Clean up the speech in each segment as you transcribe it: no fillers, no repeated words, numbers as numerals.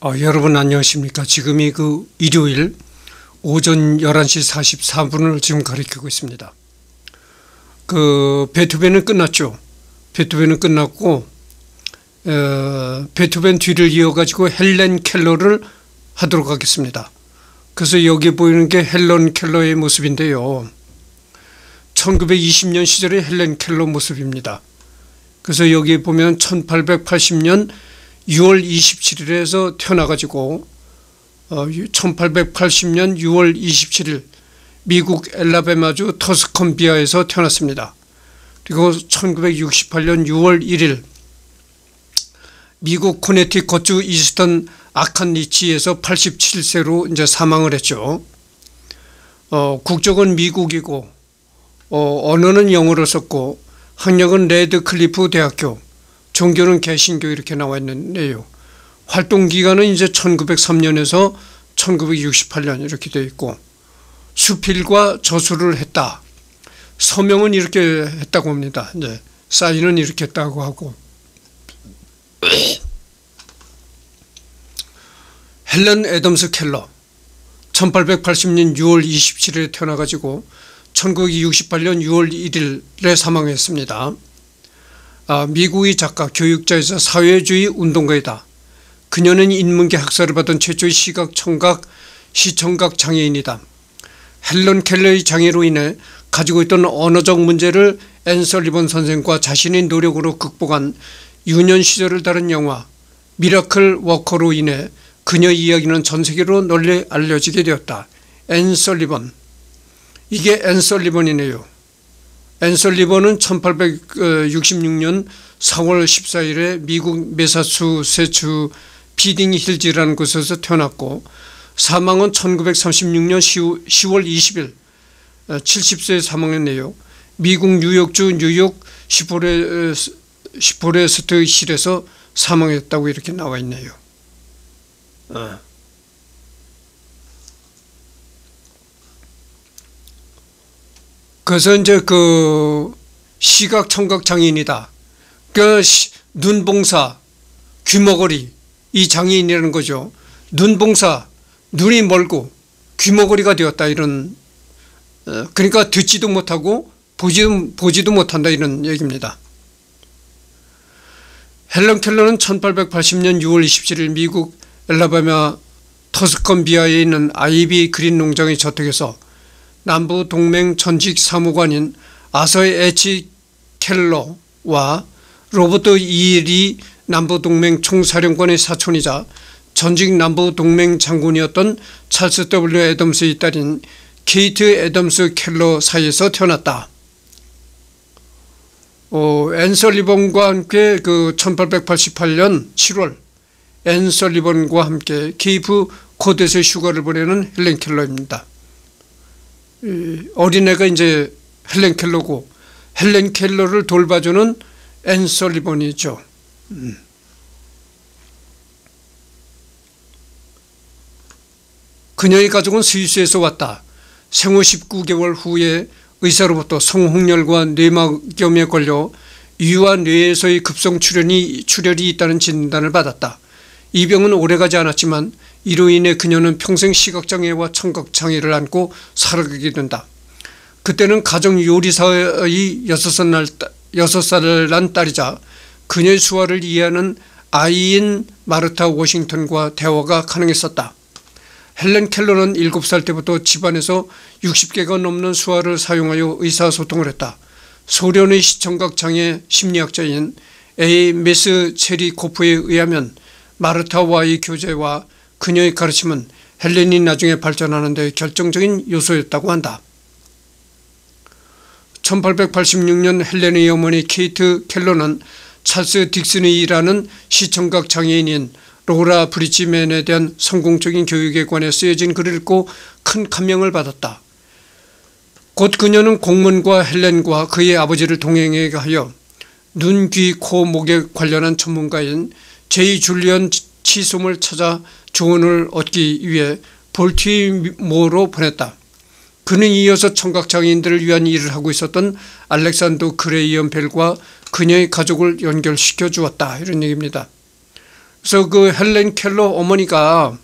여러분 안녕하십니까. 지금이 일요일 오전 11시 44분을 지금 가리키고 있습니다. 베토벤은 끝났죠. 베토벤은 끝났고 베토벤 뒤를 이어가지고 헬렌 켈러를 하도록 하겠습니다. 그래서 여기 보이는 게 헬렌 켈러의 모습인데요. 1920년 시절의 헬렌 켈러 모습입니다. 그래서 여기 보면 1880년 6월 27일에서 태어나가지고 1880년 6월 27일 미국 엘라베마주 터스컨비아에서 태어났습니다. 그리고 1968년 6월 1일 미국 코네티컷주 이스턴 아칸리치에서 87세로 이제 사망을 했죠. 국적은 미국이고 언어는 영어를 썼고 학력은 레드클리프 대학교, 종교는 개신교 이렇게 나와 있는데요. 활동 기간은 이제 1903년에서 1968년 이렇게 되어 있고 수필과 저술을 했다. 서명은 이렇게 했다고 합니다. 이제 사인은 이렇게 했다고 하고. 헬렌 애덤스 켈러 1880년 6월 27일에 태어나가지고 1968년 6월 1일에 사망했습니다. 미국의 작가, 교육자이자 사회주의 운동가이다. 그녀는 인문계 학사를 받은 최초의 시각, 청각, 시청각 장애인이다. 헬렌 켈러의 장애로 인해 가지고 있던 언어적 문제를 앤 설리번 선생과 자신의 노력으로 극복한 유년 시절을 다룬 영화 미라클 워커로 인해 그녀의 이야기는 전 세계로 널리 알려지게 되었다. 앤 설리번, 이게 앤 설리번이네요. 앤 설리번은 1866년 4월 14일에 미국 매사추세츠 비딩힐즈라는 곳에서 태어났고 사망은 1936년 10월 20일 70세에 사망했네요. 미국 뉴욕주 뉴욕 시포레스트 실에서 사망했다고 이렇게 나와 있네요. 그래서 이제 시각 청각 장애인이다. 눈봉사, 귀머거리 이 장애인이라는 거죠. 눈봉사, 눈이 멀고 귀머거리가 되었다 이런, 그러니까 듣지도 못하고 보지도 못한다 이런 얘기입니다. 헬렌 켈러는 1880년 6월 27일 미국 엘라바마 터스컨비아에 있는 아이비 그린 농장의 저택에서 남부 동맹 전직 사무관인 아서 H 켈러와 로버트 E 리 남부 동맹 총사령관의 사촌이자 전직 남부 동맹 장군이었던 찰스 W 애덤스의 딸인 케이트 애덤스 켈러 사이에서 태어났다. 앤 설리번과 함께 1888년 7월 앤 설리번과 함께 케이프 코드에서 휴가를 보내는 헬렌 켈러입니다. 어린애가 이제 헬렌 켈러고 헬렌 켈러를 돌봐주는 앤 설리번이죠. 그녀의 가족은 스위스에서 왔다. 생후 19개월 후에 의사로부터 성홍열과 뇌막염에 걸려 위와 뇌에서의 급성 출혈이 있다는 진단을 받았다. 이 병은 오래가지 않았지만 이로 인해 그녀는 평생 시각장애와 청각장애를 안고 살아가게 된다. 그때는 가정요리사의 6살 난 딸이자 그녀의 수화를 이해하는 아이인 마르타 워싱턴과 대화가 가능했었다. 헬렌 켈러는 7살 때부터 집안에서 60개가 넘는 수화를 사용하여 의사소통을 했다. 소련의 시청각장애 심리학자인 A. 메스 체리코프에 의하면 마르타와의 교제와 그녀의 가르침은 헬렌이 나중에 발전하는 데 결정적인 요소였다고 한다. 1886년 헬렌의 어머니 케이트 켈러는 찰스 딕슨이라는 시청각 장애인인 로라 브리지맨에 대한 성공적인 교육에 관해 쓰여진 글을 읽고 큰 감명을 받았다. 곧 그녀는 공문과 헬렌과 그의 아버지를 동행하게 하여 눈, 귀, 코, 목에 관련한 전문가인 제이 줄리언 치솜을 찾아 조언을 얻기 위해 볼티모어로 보냈다. 그는 이어서 청각장애인들을 위한 일을 하고 있었던 알렉산더 그레이엄 벨과 그녀의 가족을 연결시켜 주었다. 이런 얘기입니다. 그래서 그 헬렌 켈러 어머니가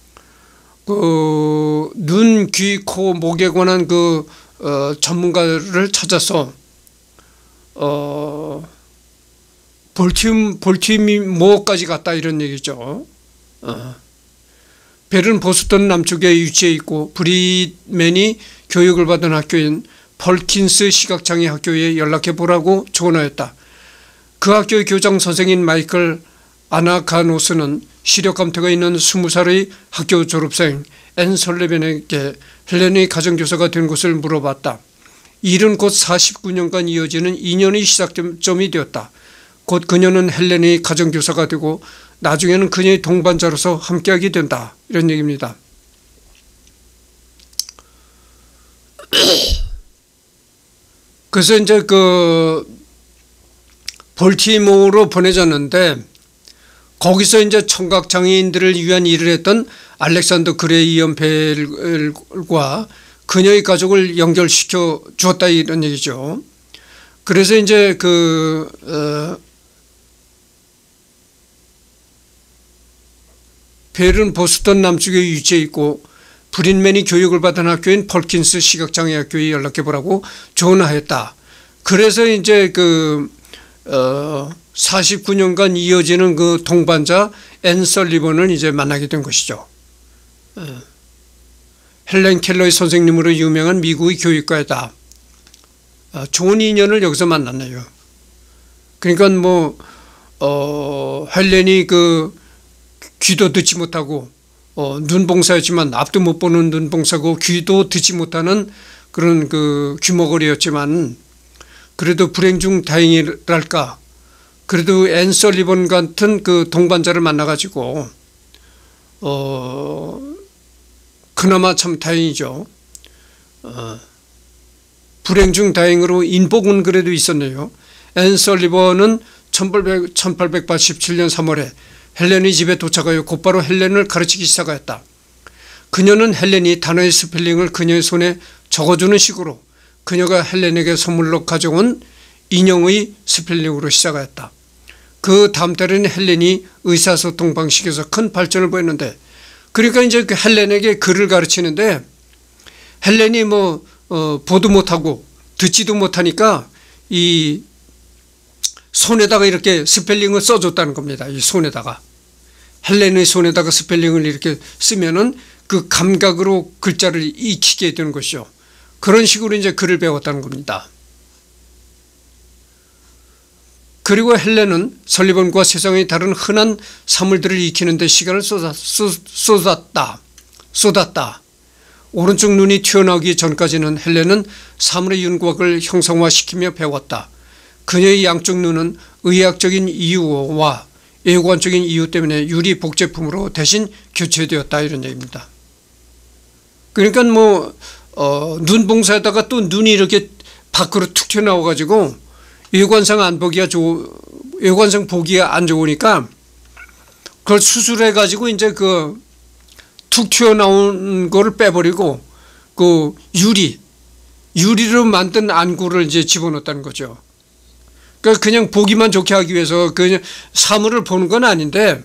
그 눈, 귀, 코, 목에 관한 그 전문가를 찾아서 볼티모어까지 갔다 이런 얘기죠. 벨은 보스턴 남쪽에 위치해 있고 브리맨이 교육을 받은 학교인 펄킨스 시각장애 학교에 연락해 보라고 조언하였다. 그 학교의 교장 선생인 마이클 아나카노스는 시력 감퇴가 있는 20살의 학교 졸업생 앤 설리번에게 헬렌의 가정교사가 된 것을 물어봤다. 이 일은 곧 49년간 이어지는 인연의 시작점이 되었다. 곧 그녀는 헬렌의 가정교사가 되고 나중에는 그녀의 동반자로서 함께하게 된다. 이런 얘기입니다. 그래서 이제 그 볼티모어로 보내졌는데 거기서 이제 청각장애인들을 위한 일을 했던 알렉산더 그레이엄 벨과 그녀의 가족을 연결시켜 주었다 이런 얘기죠. 그래서 이제 벨은 보스턴 남쪽에 위치해 있고 브린맨이 교육을 받은 학교인 펄킨스 시각장애 학교에 연락해 보라고 조언하였다. 그래서 이제 49년간 이어지는 그 동반자 앤 설리번을 이제 만나게 된 것이죠. 헬렌 켈러의 선생님으로 유명한 미국의 교육가이다. 좋은 인연을 여기서 만났네요. 그러니까 뭐 헬렌이 그 귀도 듣지 못하고 눈봉사였지만 앞도 못 보는 눈봉사고 귀도 듣지 못하는 그런 그 귀머거리였지만 그래도 불행 중 다행이랄까. 그래도 앤 설리번 같은 그 동반자를 만나가지고 그나마 참 다행이죠. 불행 중 다행으로 인복은 그래도 있었네요. 앤 설리번은 1887년 3월에 헬렌의 집에 도착하여 곧바로 헬렌을 가르치기 시작하였다. 그녀는 헬렌이 단어의 스펠링을 그녀의 손에 적어주는 식으로 그녀가 헬렌에게 선물로 가져온 인형의 스펠링으로 시작하였다. 그 다음 달에는 헬렌이 의사소통 방식에서 큰 발전을 보였는데 그러니까 이제 그 헬렌에게 글을 가르치는데 헬렌이 뭐 보도 못하고 듣지도 못하니까 이 손에다가 이렇게 스펠링을 써줬다는 겁니다. 이 손에다가 헬렌의 손에다가 스펠링을 이렇게 쓰면은 그 감각으로 글자를 익히게 되는 것이죠. 그런 식으로 이제 글을 배웠다는 겁니다. 그리고 헬렌은 설리번과 세상의 다른 흔한 사물들을 익히는 데 시간을 쏟았다. 오른쪽 눈이 튀어나오기 전까지는 헬렌은 사물의 윤곽을 형상화시키며 배웠다. 그녀의 양쪽 눈은 의학적인 이유와 외관적인 이유 때문에 유리 복제품으로 대신 교체되었다 이런 얘기입니다. 그러니까 뭐 눈봉사에다가 또 눈이 이렇게 밖으로 툭 튀어나와 가지고 외관상 보기가 안 좋으니까 그걸 수술해 가지고 이제 그 툭 튀어나온 거를 빼버리고 그 유리로 만든 안구를 이제 집어넣었다는 거죠. 그러니까 그냥 보기만 좋게 하기 위해서 그냥 사물을 보는 건 아닌데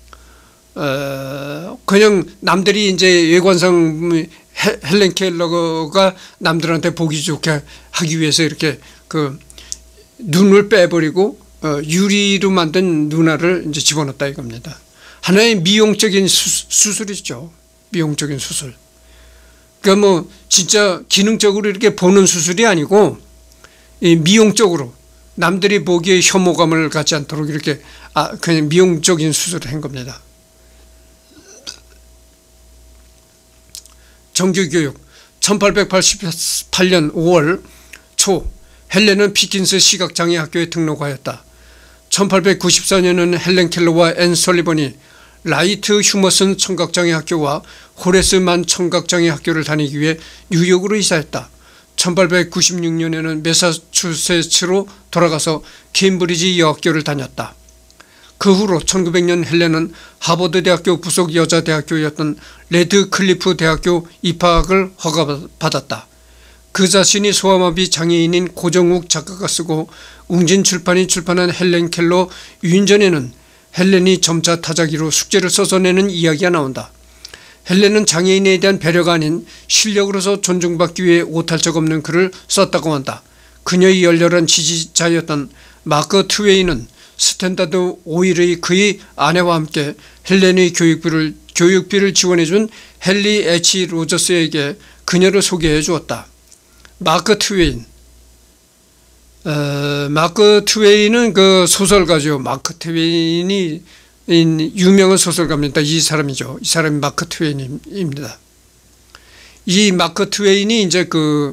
그냥 남들이 이제 외관상 헬렌 켈러가 남들한테 보기 좋게 하기 위해서 이렇게 그 눈을 빼버리고 유리로 만든 눈알을 이제 집어넣었다 이겁니다. 하나의 미용적인 수술이죠. 미용적인 수술. 그러니까 뭐 진짜 기능적으로 이렇게 보는 수술이 아니고 이 미용적으로 남들이 보기에 혐오감을 갖지 않도록 이렇게 그냥 미용적인 수술을 한 겁니다. 정규교육 1888년 5월 초 헬렌은 피킨스 시각장애 학교에 등록하였다. 1894년에는 헬렌 켈러와 앤 설리번이 라이트 휴머슨 청각장애 학교와 호레스만 청각장애 학교를 다니기 위해 뉴욕으로 이사했다. 1896년에는 매사추세츠로 돌아가서 케임브리지 여학교를 다녔다. 그 후로 1900년 헬렌은 하버드 대학교 부속 여자대학교였던 레드클리프 대학교 입학을 허가받았다. 그 자신이 소아마비 장애인인 고정욱 작가가 쓰고 웅진출판이 출판한 헬렌 켈러 유인전에는 헬렌이 점차 타자기로 숙제를 써서 내는 이야기가 나온다. 헬렌은 장애인에 대한 배려가 아닌 실력으로서 존중받기 위해 오탈 적 없는 글을 썼다고 한다. 그녀의 열렬한 지지자였던 마크 트웨인은 스탠다드 오일의 그의 아내와 함께 헬렌의 교육비를 지원해준 헨리 H. 로저스에게 그녀를 소개해 주었다. 마크 트웨인은 그 소설가죠. 마크 트웨인이 유명한 소설가입니다. 이 사람이죠. 이 사람이 마크 트웨인입니다. 이 마크 트웨인이 이제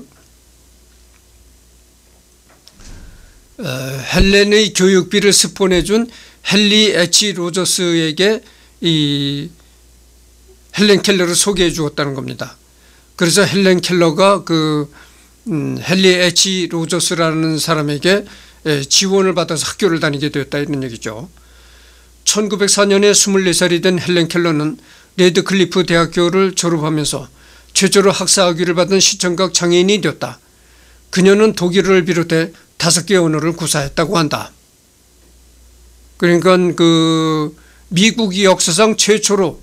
헬렌의 교육비를 스폰해준 헨리 H. 로저스에게 이 헬렌 켈러를 소개해 주었다는 겁니다. 그래서 헬렌 켈러가 헨리 H. 로저스라는 사람에게 지원을 받아서 학교를 다니게 되었다 이런 얘기죠. 1904년에 24살이 된 헬렌 켈러는 레드클리프 대학교를 졸업하면서 최초로 학사학위를 받은 시청각 장애인이 되었다. 그녀는 독일어를 비롯해 5개 언어를 구사했다고 한다. 그러니까 미국 역사상 최초로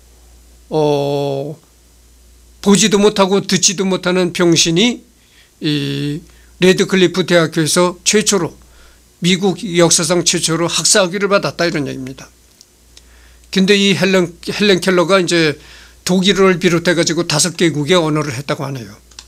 보지도 못하고 듣지도 못하는 병신이 이 레드클리프 대학교에서 최초로 미국 역사상 최초로 학사학위를 받았다 이런 얘기입니다. 근데 이 헬렌 켈러가 이제 독일어를 비롯해 가지고 5개국의 언어를 했다고 하네요.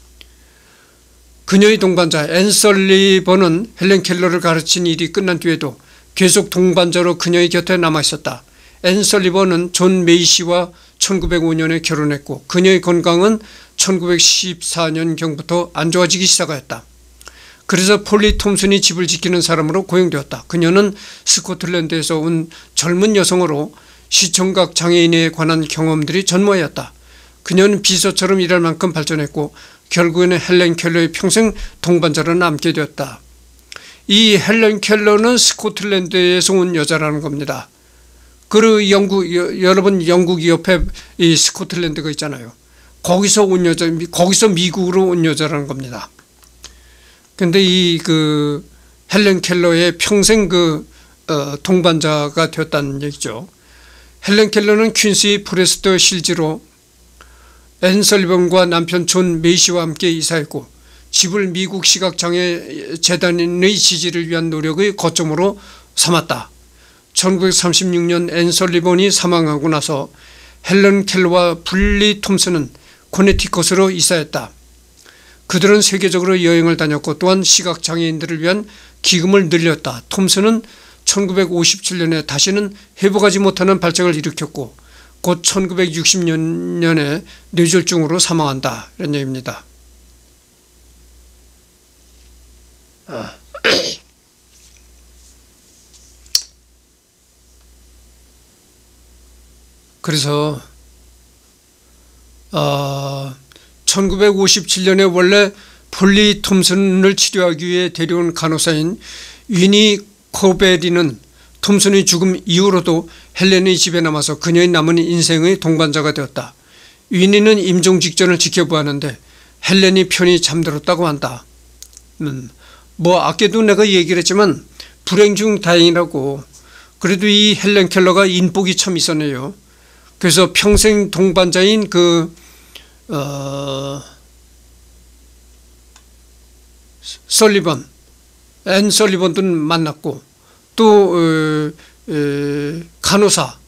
그녀의 동반자 앤 설리번은 헬렌 켈러를 가르친 일이 끝난 뒤에도 계속 동반자로 그녀의 곁에 남아 있었다. 앤 설리번은 존 메이시와 1905년에 결혼했고 그녀의 건강은 1914년경부터 안 좋아지기 시작하였다. 그래서 폴리 톰슨이 집을 지키는 사람으로 고용되었다. 그녀는 스코틀랜드에서 온 젊은 여성으로 시청각 장애인에 관한 경험들이 전무하였다. 그녀는 비서처럼 일할 만큼 발전했고 결국에는 헬렌 켈러의 평생 동반자로 남게 되었다. 이 헬렌 켈러는 스코틀랜드에서 온 여자라는 겁니다. 여러분 영국 옆에 이 스코틀랜드가 있잖아요. 거기서 온 여자, 거기서 미국으로 온 여자라는 겁니다. 근데 이 헬렌 켈러의 평생 동반자가 되었다는 얘기죠. 헬렌 켈러는 퀸시 포레스트 실지로 앤 설리번과 남편 존 메이시와 함께 이사했고 집을 미국 시각장애 재단의 지지를 위한 노력의 거점으로 삼았다. 1936년 앤 설리번이 사망하고 나서 헬렌 켈러와 폴리 톰슨은 코네티컷으로 이사했다. 그들은 세계적으로 여행을 다녔고 또한 시각장애인들을 위한 기금을 늘렸다. 톰슨은 1957년에 다시는 회복하지 못하는 발작을 일으켰고 곧 1960년에 뇌졸중으로 사망한다. 이런 얘기입니다. 그래서 1957년에 원래 폴리 톰슨을 치료하기 위해 데려온 간호사인 위니 코베리는 톰슨의 죽음 이후로도 헬렌의 집에 남아서 그녀의 남은 인생의 동반자가 되었다. 위니는 임종 직전을 지켜보았는데 헬렌이 편히 잠들었다고 한다. 아까도 내가 얘기를 했지만 불행 중 다행이라고. 그래도 이 헬렌 켈러가 인복이 참 있었네요. 그래서 평생 동반자인 설리번, 앤 설리번도 만났고 또 간호사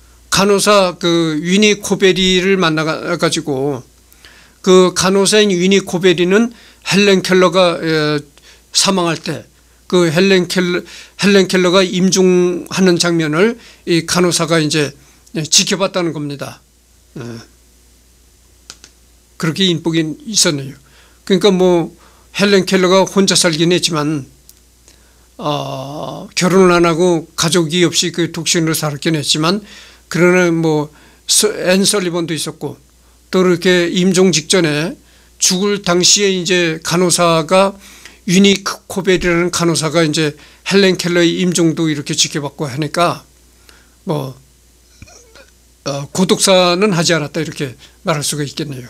위니 코베리를 만나가지고 그 간호사인 위니 코베리는 헬렌 켈러가 사망할 때 헬렌 켈러가 임종하는 장면을 이 간호사가 이제 지켜봤다는 겁니다. 그렇게 인복이 있었네요. 그러니까 헬렌 켈러가 혼자 살긴 했지만 결혼을 안 하고 가족이 없이 독신으로 살았긴 했지만 그러나 앤 설리번도 있었고 또 이렇게 임종 직전에 죽을 당시에 이제 간호사가 유니 코벨이라는 간호사가 이제 헬렌 켈러의 임종도 이렇게 지켜봤고 하니까 고독사는 하지 않았다 이렇게 말할 수가 있겠네요.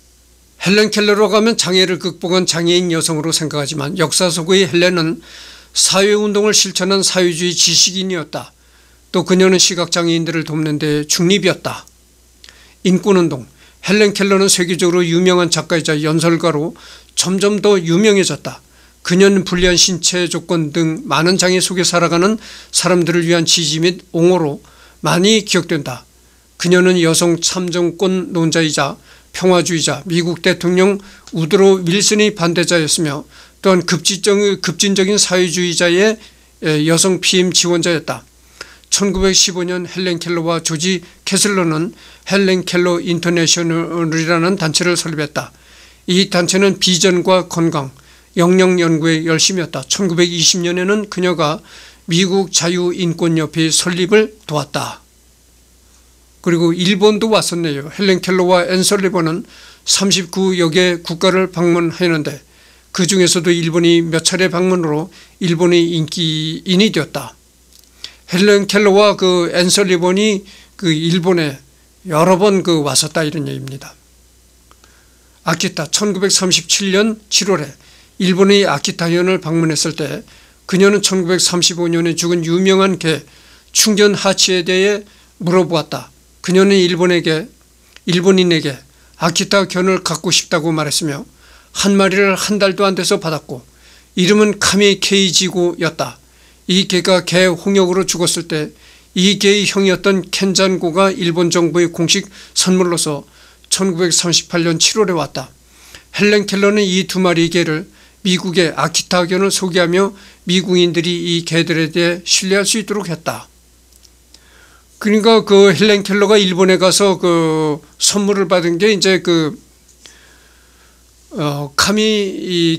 헬렌 켈러로 가면 장애를 극복한 장애인 여성으로 생각하지만 역사 속의 헬렌은 사회운동을 실천한 사회주의 지식인이었다. 또 그녀는 시각장애인들을 돕는 데 중립이었다. 인권운동. 헬렌 켈러는 세계적으로 유명한 작가이자 연설가로 점점 더 유명해졌다. 그녀는 불리한 신체 조건 등 많은 장애 속에 살아가는 사람들을 위한 지지 및 옹호로 많이 기억된다. 그녀는 여성 참정권 논자이자 평화주의자, 미국 대통령 우드로 윌슨의 반대자였으며 또한 급진적인 사회주의자의 여성 피임 지원자였다. 1915년 헬렌 켈러와 조지 캐슬러는 헬렌 켈러 인터내셔널이라는 단체를 설립했다. 이 단체는 비전과 건강, 영역 연구에 열심이었다. 1920년에는 그녀가 미국 자유인권협회의 설립을 도왔다. 그리고 일본도 왔었네요. 헬렌 켈러와 앤 설리번은 39여 개 국가를 방문했는데 그 중에서도 일본이 몇 차례 방문으로 일본의 인기인이 되었다. 헬렌 켈러와 앤 설리번이 일본에 여러 번 왔었다 이런 얘기입니다. 아키타 1937년 7월에 일본의 아키타현을 방문했을 때 그녀는 1935년에 죽은 유명한 개 충전 하치에 대해 물어보았다. 그녀는 일본인에게 아키타 견을 갖고 싶다고 말했으며 한 마리를 한 달도 안 돼서 받았고 이름은 카미 케이지고였다. 이 개가 개 홍역으로 죽었을 때 이 개의 형이었던 켄잔고가 일본 정부의 공식 선물로서 1938년 7월에 왔다. 헬렌 켈러는 이 두 마리 개를 미국의 아키타 견을 소개하며 미국인들이 이 개들에 대해 신뢰할 수 있도록 했다. 그러니까 헬렌 켈러가 일본에 가서 선물을 받은 게 이제 카미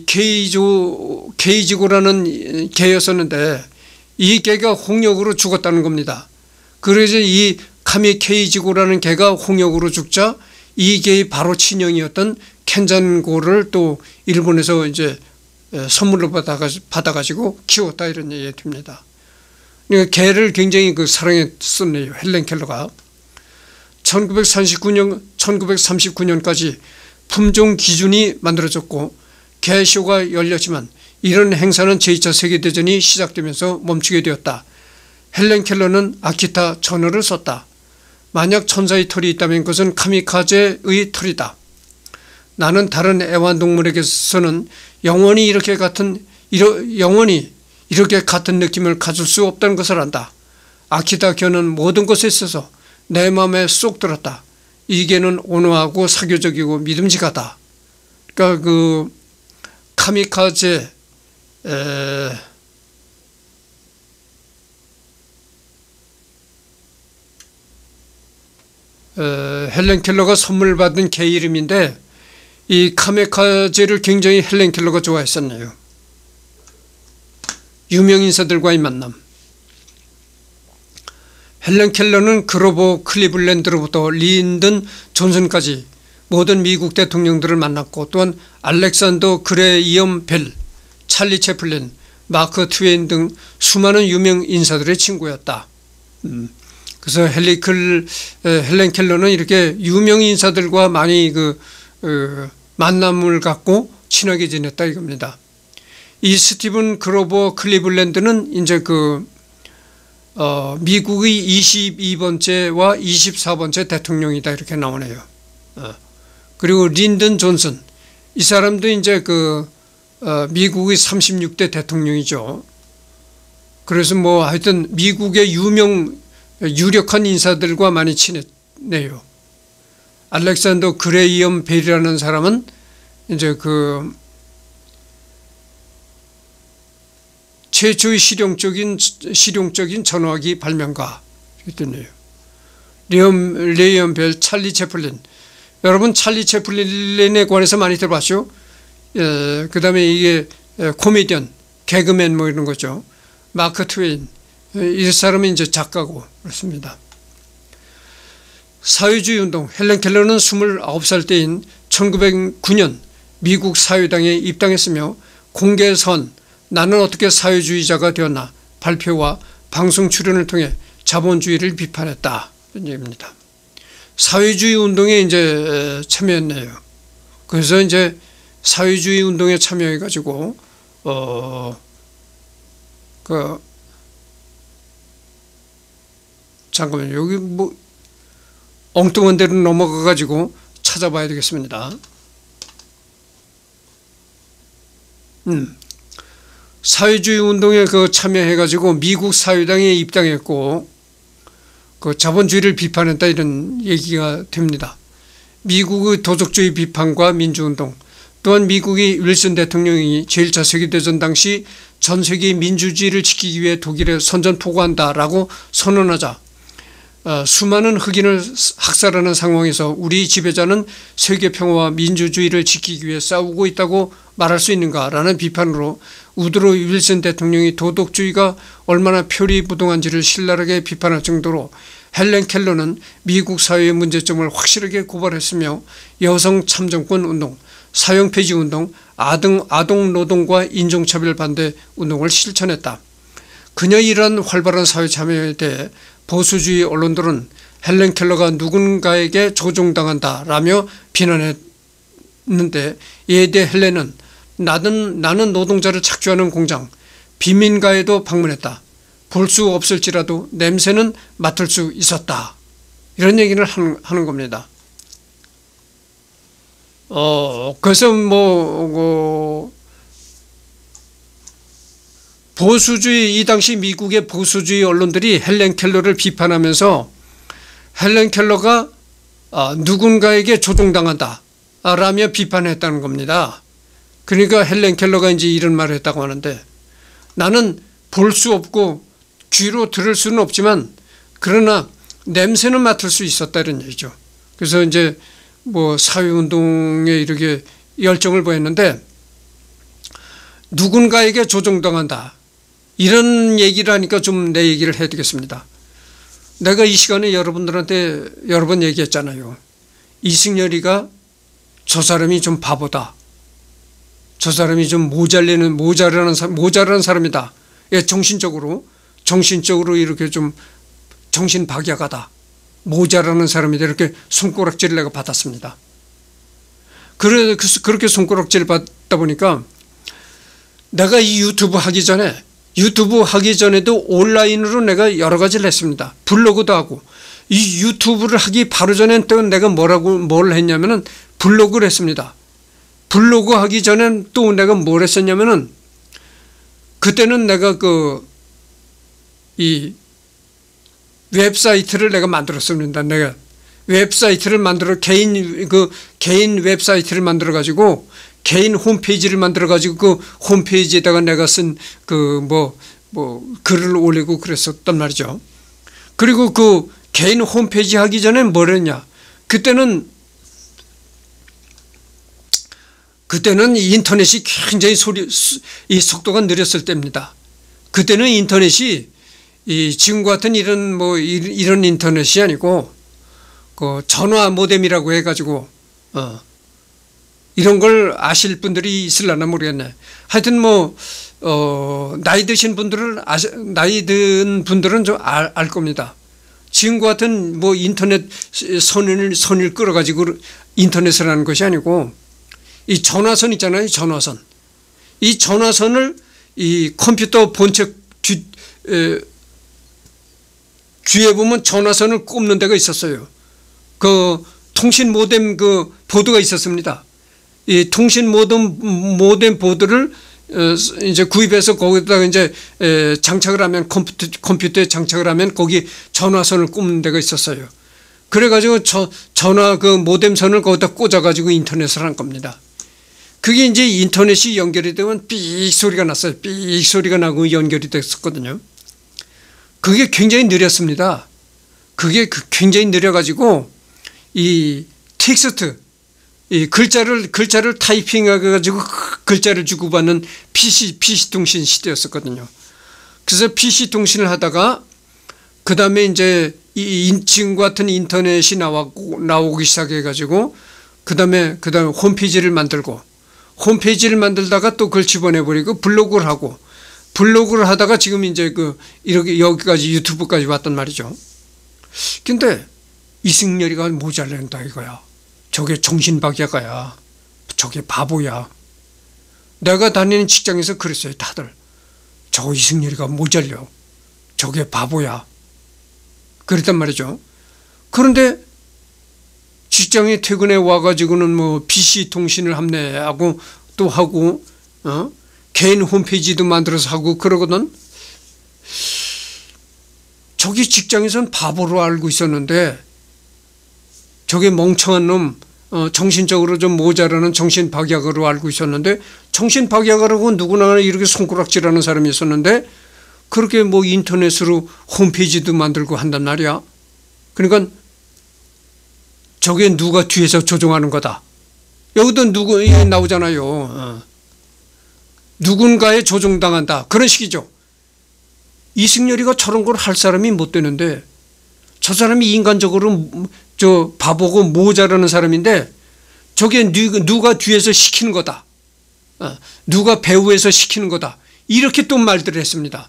케이지고라는 개였었는데 이 개가 홍역으로 죽었다는 겁니다. 그래서 이 카미 케이지고라는 개가 홍역으로 죽자 이 개의 바로 친형이었던 켄잔고를 또 일본에서 이제 선물로 받아가지고 키웠다 이런 얘기가 됩니다. 그러니까 개를 굉장히 사랑했었네요. 헬렌 켈러가. 1939년까지 품종 기준이 만들어졌고 개쇼가 열렸지만 이런 행사는 제2차 세계대전이 시작되면서 멈추게 되었다. 헬렌 켈러는 아키타 전어를 썼다. 만약 천사의 털이 있다면 그것은 카미카제의 털이다. 나는 다른 애완동물에게서는 영원히 이렇게 같은 느낌을 가질 수 없다는 것을 안다. 아키타 견은 모든 것에 있어서 내 마음에 쏙 들었다. 이 개는 온화하고 사교적이고 믿음직하다. 그러니까 카미카제 헬렌 켈러가 선물 받은 개 이름인데 이 카미카제를 굉장히 헬렌 켈러가 좋아했었네요. 유명인사들과의 만남. 헬렌 켈러는 그로버 클리블랜드로부터 린든 존슨까지 모든 미국 대통령들을 만났고 또한 알렉산더 그레이엄 벨, 찰리 채플린, 마크 트웨인 등 수많은 유명 인사들의 친구였다. 그래서 헬렌 켈러는 이렇게 유명 인사들과 많이 만남을 갖고 친하게 지냈다 이겁니다. 이 스티븐 그로버 클리블랜드는 이제 미국의 22번째와 24번째 대통령이다 이렇게 나오네요. 그리고 린든 존슨 이 사람도 이제 미국의 36대 대통령이죠. 그래서 하여튼 미국의 유력한 인사들과 많이 친했네요. 알렉산더 그레이엄 벨이라는 사람은 이제 최초의 실용적인 전화기 발명가 했더니요. 레이엄 벨, 찰리 채플린. 여러분 찰리 채플린에 관해서 많이 들어봤죠? 그 다음에 이게 코미디언, 개그맨 이런 거죠. 마크 트웨인. 이 사람은 이제 작가고 그렇습니다. 사회주의 운동. 헬렌 켈러는 29살 때인 1909년 미국 사회당에 입당했으며 공개선 나는 어떻게 사회주의자가 되었나 발표와 방송 출연을 통해 자본주의를 비판했다. 이런 얘기입니다. 사회주의 운동에 이제 참여했네요. 그래서 이제 사회주의 운동에 참여해가지고 그 잠깐만요. 여기 뭐 엉뚱한 데로 넘어가 가지고 찾아봐야 되겠습니다. 사회주의 운동에 그 참여해 가지고 미국 사회당에 입당했고 그 자본주의를 비판했다 이런 얘기가 됩니다. 미국의 도덕주의 비판과 민주운동, 또한 미국이 윌슨 대통령이 제1차 세계대전 당시 전 세계의 민주주의를 지키기 위해 독일에 선전포고한다라고 선언하자 수많은 흑인을 학살하는 상황에서 우리 지배자는 세계 평화와 민주주의를 지키기 위해 싸우고 있다고 말할 수 있는가라는 비판으로 우드로 윌슨 대통령이 도덕주의가 얼마나 표리부동한지를 신랄하게 비판할 정도로 헬렌 켈러는 미국 사회의 문제점을 확실하게 고발했으며 여성 참정권 운동, 사형 폐지 운동, 아동 노동과 인종차별 반대 운동을 실천했다. 그녀의 이러한 활발한 사회 참여에 대해 보수주의 언론들은 헬렌 켈러가 누군가에게 조종당한다라며 비난했는데, 이에 대해 헬렌은 나는 노동자를 착취하는 공장 비민가에도 방문했다. 볼 수 없을지라도 냄새는 맡을 수 있었다. 이런 얘기를 하는 겁니다. 그래서 보수주의, 이 당시 미국의 보수주의 언론들이 헬렌 켈러를 비판하면서 헬렌 켈러가 누군가에게 조종당한다 라며 비판했다는 겁니다. 그러니까 헬렌 켈러가 이제 이런 말을 했다고 하는데, 나는 볼 수 없고 귀로 들을 수는 없지만 그러나 냄새는 맡을 수 있었다 이런 얘기죠. 그래서 이제 뭐 사회운동에 이렇게 열정을 보였는데, 누군가에게 조종당한다 이런 얘기를 하니까 좀 내 얘기를 해야 되겠습니다. 내가 이 시간에 여러분들한테 여러 번 얘기했잖아요. 이승열이가 저 사람이 좀 바보다, 저 사람이 좀 모자라는 사람이다. 예, 정신적으로 이렇게 좀 정신박약하다, 모자라는 사람이다, 이렇게 손가락질을 내가 받았습니다. 그렇게 손가락질을 받다 보니까 내가 이 유튜브 하기 전에도 온라인으로 내가 여러 가지를 했습니다. 블로그도 하고. 이 유튜브를 하기 바로 전엔 또 내가 뭘 했냐면은 블로그를 했습니다. 블로그 하기 전엔 또 내가 뭘 했었냐면은, 그때는 내가 이 웹사이트를 내가 만들었습니다. 내가 웹사이트를 개인 웹사이트를 만들어 가지고, 개인 홈페이지를 만들어 가지고 그 홈페이지에다가 내가 쓴 글을 올리고 그랬었단 말이죠. 그리고 그 개인 홈페이지 하기 전에 뭘 했냐? 그때는 인터넷이 굉장히 이 속도가 느렸을 때입니다. 그때는 인터넷이 지금과 같은 이런 인터넷이 아니고 그 전화 모뎀이라고 해가지고 이런 걸 아실 분들이 있을려나 모르겠네. 하여튼 나이 든 분들은 좀 알 겁니다. 지금과 같은 인터넷 선을 끌어가지고 인터넷을 하는 것이 아니고, 이 전화선 있잖아요. 전화선. 이 전화선을 이 컴퓨터 본체 뒤에 보면 전화선을 꼽는 데가 있었어요. 그 통신 모뎀 그 보드가 있었습니다. 이 통신 모뎀 보드를 이제 구입해서 거기다가 이제 장착을 하면, 컴퓨터에 장착을 하면 거기 전화선을 꼽는 데가 있었어요. 그래가지고 전화 그 모뎀선을 거기다 꽂아가지고 인터넷을 한 겁니다. 그게 이제 인터넷이 연결이 되면 삑 소리가 났어요. 삑 소리가 나고 연결이 됐었거든요. 그게 굉장히 느렸습니다. 그게 굉장히 느려가지고 이 텍스트, 이 글자를 타이핑해가지고 글자를 주고받는 PC 통신 시대였었거든요. 그래서 PC 통신을 하다가 그 다음에 이제 지금 같은 인터넷이 나오기 시작해가지고 그 다음에 홈페이지를 만들다가 또 그걸 집어내버리고 블로그를 하다가 지금 이제 이렇게 여기까지 유튜브까지 왔단 말이죠. 근데 이승열이가 모자란다 이거야. 저게 정신박약이야. 저게 바보야. 내가 다니는 직장에서 그랬어요. 다들 저 이승열이가 모자려. 저게 바보야. 그랬단 말이죠. 그런데 직장에 퇴근해 와가지고는 뭐 BC 통신을 합내하고 또 하고, 개인 홈페이지도 만들어서 하고 그러거든. 저기 직장에서는 바보로 알고 있었는데, 저게 멍청한 놈, 정신적으로 좀 모자라는 정신박약으로 알고 있었는데, 정신박약하고 누구나 이렇게 손가락질하는 사람이 있었는데, 그렇게 뭐 인터넷으로 홈페이지도 만들고 한단 말이야. 그러니까 저게 누가 뒤에서 조종하는 거다. 여기도 누구 나오잖아요. 누군가에 조종당한다. 그런 식이죠. 이승열이가 저런 걸 할 사람이 못 되는데, 저 사람이 인간적으로 저 바보고 모자라는 사람인데, 저게 누가 뒤에서 시키는 거다. 누가 배후에서 시키는 거다. 이렇게 또 말들을 했습니다.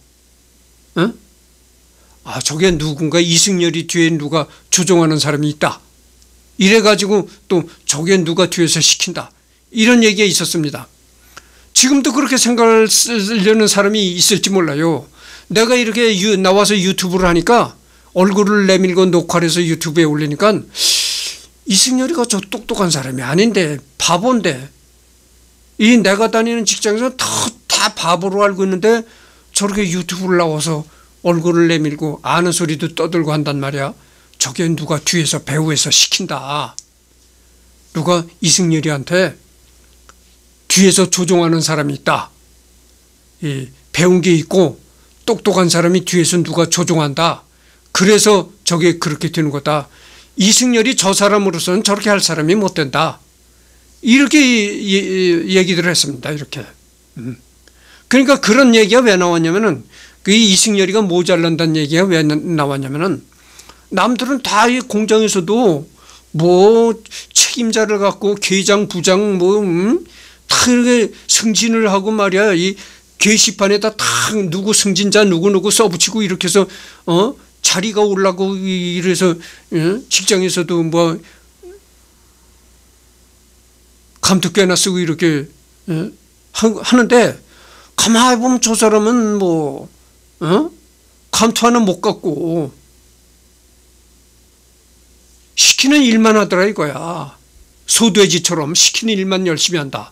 저게 누군가 이승열이 뒤에 누가 조종하는 사람이 있다. 이래가지고 또 저게 누가 뒤에서 시킨다. 이런 얘기가 있었습니다. 지금도 그렇게 생각하려는 사람이 있을지 몰라요. 내가 이렇게 나와서 유튜브를 하니까 얼굴을 내밀고 녹화를 해서 유튜브에 올리니까 이승열이가 저 똑똑한 사람이 아닌데 바보인데 이 내가 다니는 직장에서 다 바보로 알고 있는데 저렇게 유튜브를 나와서 얼굴을 내밀고 아는 소리도 떠들고 한단 말이야. 저게 누가 뒤에서 배후에서 시킨다. 누가 이승열이한테 뒤에서 조종하는 사람이 있다. 배운 게 있고 똑똑한 사람이 뒤에서 누가 조종한다. 그래서 저게 그렇게 되는 거다. 이승열이 저 사람으로서는 저렇게 할 사람이 못 된다. 이렇게 얘기들을 했습니다. 이렇게. 그러니까 그런 얘기가 왜 나왔냐면은 그 이승열이가 모자란다는 얘기가 왜 나왔냐면은 남들은 다 이 공장에서도 뭐 책임자를 갖고 계장 부장 다 이렇게 승진을 하고 말이야. 이 게시판에다 다 누구 승진자 누구 써붙이고 이렇게 해서 자리가 올라고 이래서 직장에서도 뭐 감독회나 쓰고 이렇게 하는데 가만히 보면 저 사람은 뭐 감투 하나 못 갖고 시키는 일만 하더라 이거야. 소돼지처럼 시키는 일만 열심히 한다.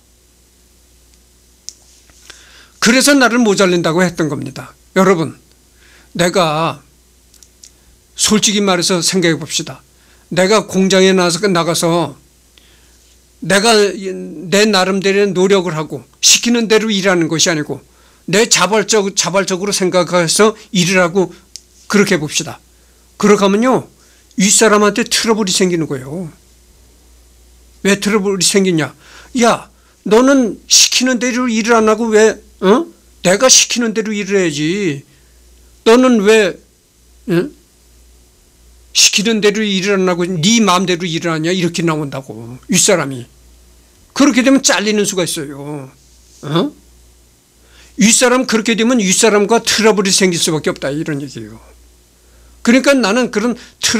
그래서 나를 모자른다고 했던 겁니다. 여러분, 내가 솔직히 말해서 생각해 봅시다. 내가 공장에 나가서 내가 내 나름대로 노력을 하고 시키는 대로 일하는 것이 아니고 내 자발적으로 생각해서 일을 하고 그렇게 봅시다. 그렇게 하면요, 윗사람한테 트러블이 생기는 거예요. 왜 트러블이 생기냐? 야, 너는 시키는 대로 일을 안 하고 왜 내가 시키는 대로 일을 해야지. 너는 왜 시키는 대로 일을 안 하고 네 마음대로 일을 하냐? 이렇게 나온다고. 윗사람이. 그렇게 되면 잘리는 수가 있어요. 윗사람 그렇게 되면 윗사람과 트러블이 생길 수밖에 없다. 이런 얘기예요. 그러니까 나는 그런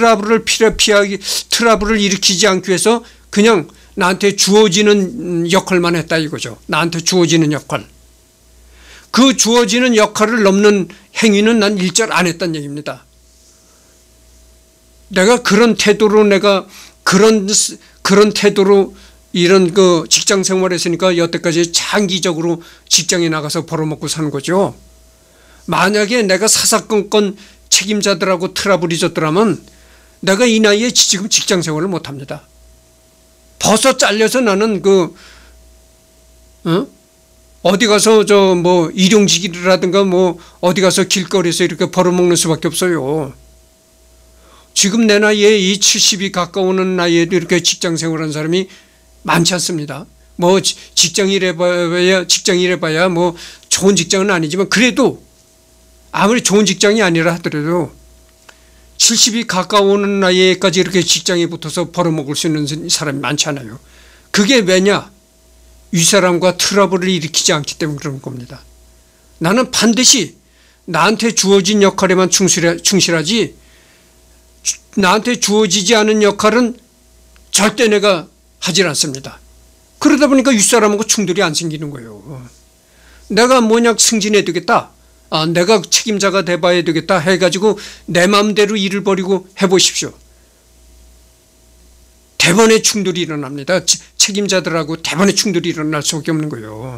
트러블을 일으키지 않기 위해서 그냥 나한테 주어지는 역할만 했다 이거죠. 나한테 주어지는 역할. 그 주어지는 역할을 넘는 행위는 난 일절 안 했단 얘기입니다. 내가 그런 태도로 그런 태도로 이런 그 직장 생활을 했으니까 여태까지 장기적으로 직장에 나가서 벌어먹고 사는 거죠. 만약에 내가 사사건건 책임자들하고 트러블이 졌더라면 내가 이 나이에 지금 직장 생활을 못 합니다. 벌써 잘려서 나는 어디 가서 저 뭐 일용직이라든가 뭐 어디 가서 길거리에서 이렇게 벌어먹는 수밖에 없어요. 지금 내 나이에 이 70이 가까우는 나이에도 이렇게 직장 생활하는 사람이 많지 않습니다. 뭐 직장일 해봐야 뭐 좋은 직장은 아니지만 그래도 아무리 좋은 직장이 아니라 하더라도 70이 가까우는 나이에까지 이렇게 직장에 붙어서 벌어먹을 수 있는 사람이 많지 않아요. 그게 왜냐? 윗사람과 트러블을 일으키지 않기 때문에 그런 겁니다. 나는 반드시 나한테 주어진 역할에만 충실하지 나한테 주어지지 않은 역할은 절대 내가 하질 않습니다. 그러다 보니까 윗사람하고 충돌이 안 생기는 거예요. 내가 뭐냐 승진해 두겠다. 내가 책임자가 돼봐야 되겠다 해가지고 내 마음대로 일을 벌이고 해보십시오. 대번에 충돌이 일어납니다. 책임자들하고 대번에 충돌이 일어날 수밖에 없는 거예요.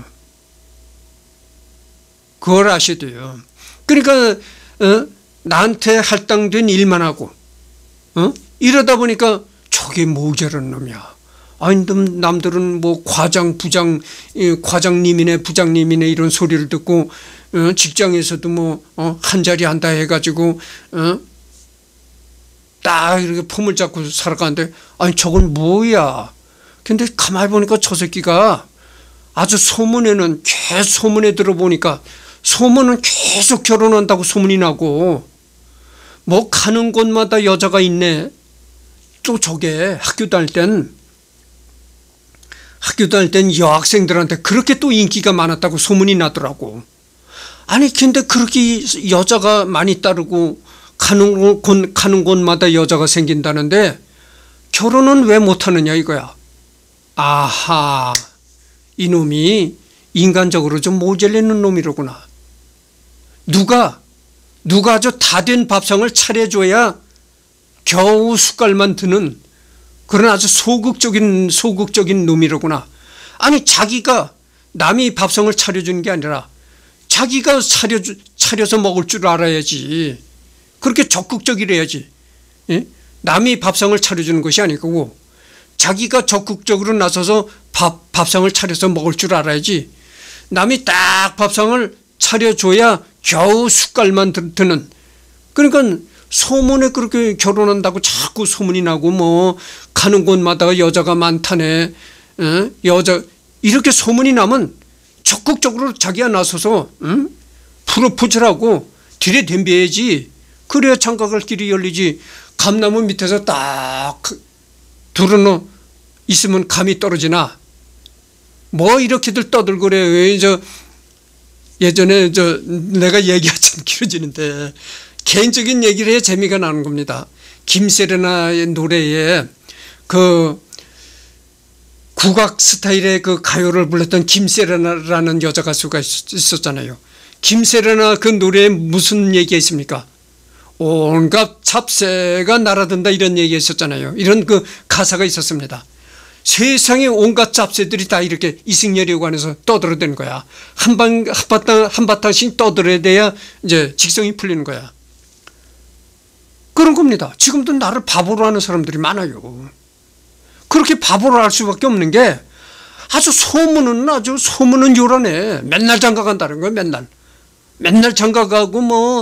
그걸 아셔야 돼요. 그러니까 나한테 할당된 일만 하고 이러다 보니까 저게 모자란 놈이야. 아니 남들은 뭐 과장 부장 과장님이네 부장님이네 이런 소리를 듣고 직장에서도 뭐 한 자리 한다 해가지고 딱 이렇게 폼을 잡고 살아가는데 아니 저건 뭐야. 근데 가만히 보니까 저 새끼가 아주 소문에는 계속 소문에 들어보니까 소문은 계속 결혼한다고 소문이 나고 뭐 가는 곳마다 여자가 있네. 또 저게 학교 다닐 땐 여학생들한테 그렇게 또 인기가 많았다고 소문이 나더라고. 아니 근데 그렇게 여자가 많이 따르고 가는 곳마다 여자가 생긴다는데 결혼은 왜 못하느냐 이거야. 아하, 이놈이 인간적으로 좀 모자라는 놈이로구나. 누가 아주 다 된 밥상을 차려줘야 겨우 숟갈만 드는 그런 아주 소극적인 놈이로구나. 아니 자기가 남이 밥상을 차려주는 게 아니라 자기가 차려서 먹을 줄 알아야지. 그렇게 적극적이래야지. 예? 남이 밥상을 차려주는 것이 아니고 자기가 적극적으로 나서서 밥상을 차려서 먹을 줄 알아야지. 남이 딱 밥상을 차려줘야 겨우 숟갈만 드는. 그러니까 소문에 그렇게 결혼한다고 자꾸 소문이 나고 뭐 가는 곳마다 여자가 많다네. 여자 이렇게 소문이 나면 적극적으로 자기가 나서서 프로포즈를 하고 들이댐벼야지. 그래야 창가갈 길이 열리지. 감나무 밑에서 딱 들어놓 있으면 감이 떨어지나. 뭐 이렇게들 떠들고래. 예전에 내가 얘기가 좀 길어지는데 개인적인 얘기를 해야 재미가 나는 겁니다. 김세레나의 노래에 그 국악 스타일의 그 가요를 불렀던 김세레나라는 여자 가수가 있었잖아요. 김세레나 그 노래에 무슨 얘기가 있습니까? 온갖 잡새가 날아든다 이런 얘기가 있었잖아요. 이런 그 가사가 있었습니다. 세상에 온갖 잡새들이 다 이렇게 이승열이라고 안에서 떠들어대는 거야. 한바탕씩 떠들어대야 이제 직성이 풀리는 거야. 그런 겁니다. 지금도 나를 바보로 하는 사람들이 많아요. 그렇게 바보로 할 수밖에 없는 게 아주 소문은 요란해. 맨날 장가간다는 거야. 맨날 장가가고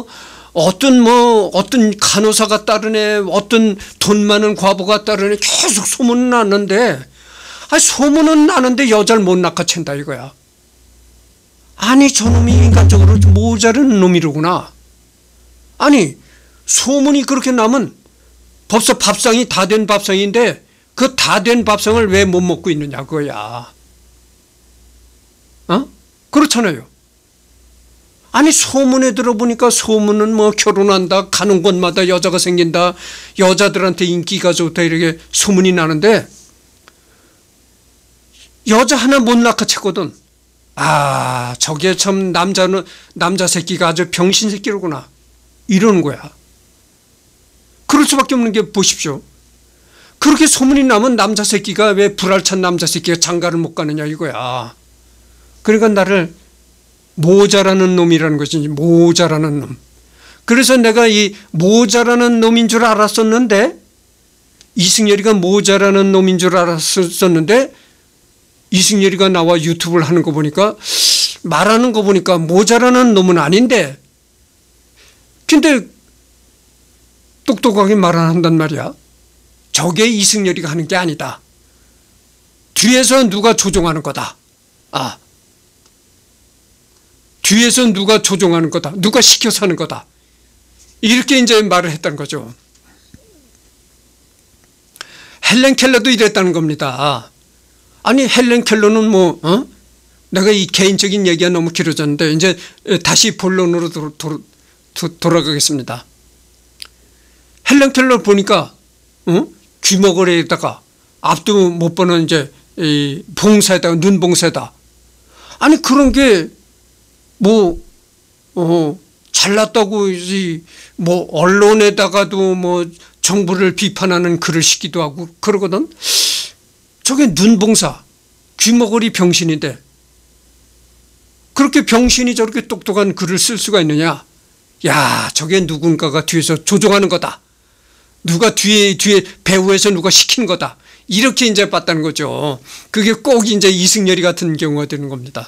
어떤 간호사가 따르네, 어떤 돈 많은 과부가 따르네, 계속 소문은 나는데, 소문은 나는데 여자를 못 낚아챈다 이거야. 아니 저놈이 인간적으로 모자른 놈이로구나. 아니 소문이 그렇게 나면 벌써 밥상이 다 된 밥상인데 그 다 된 밥상을 왜 못 먹고 있느냐 그거야. 그렇잖아요. 아니 소문에 들어보니까 소문은 뭐 결혼한다, 가는 곳마다 여자가 생긴다, 여자들한테 인기가 좋다 이렇게 소문이 나는데 여자 하나 못 낚아채거든. 아 저게 참 남자 새끼가 아주 병신 새끼로구나 이러는 거야. 그럴 수밖에 없는 게 보십시오. 그렇게 소문이 나면 남자 새끼가 왜 불알찬 남자 새끼가 장가를 못 가느냐 이거야. 그러니까 나를 모자라는 놈이라는 것이지. 모자라는 놈. 그래서 내가 이 모자라는 놈인 줄 알았었는데 이승열이가 모자라는 놈인 줄 알았었는데 이승열이가 나와 유튜브를 하는 거 보니까 말하는 거 보니까 모자라는 놈은 아닌데 근데 똑똑하게 말 안 한단 말이야. 저게 이승열이가 하는 게 아니다. 뒤에서 누가 조종하는 거다. 뒤에서 누가 조종하는 거다. 누가 시켜서 하는 거다. 이렇게 이제 말을 했다는 거죠. 헬렌 켈러도 이랬다는 겁니다. 아니 헬렌 켈러는 내가 이 개인적인 얘기가 너무 길어졌는데 이제 다시 본론으로 돌아가겠습니다. 헬렌 켈러 보니까 귀머거리에다가 앞도 못 보는 이제 봉사에다가 눈봉사에다. 아니 그런 게 잘났다고 뭐 언론에다가도 뭐 정부를 비판하는 글을 쓰기도 하고 그러거든. 저게 눈봉사 귀머거리 병신인데 그렇게 병신이 저렇게 똑똑한 글을 쓸 수가 있느냐. 야, 저게 누군가가 뒤에서 조종하는 거다. 누가 뒤에 배후에서 누가 시킨 거다. 이렇게 이제 봤다는 거죠. 그게 꼭 이제 이승열이 같은 경우가 되는 겁니다.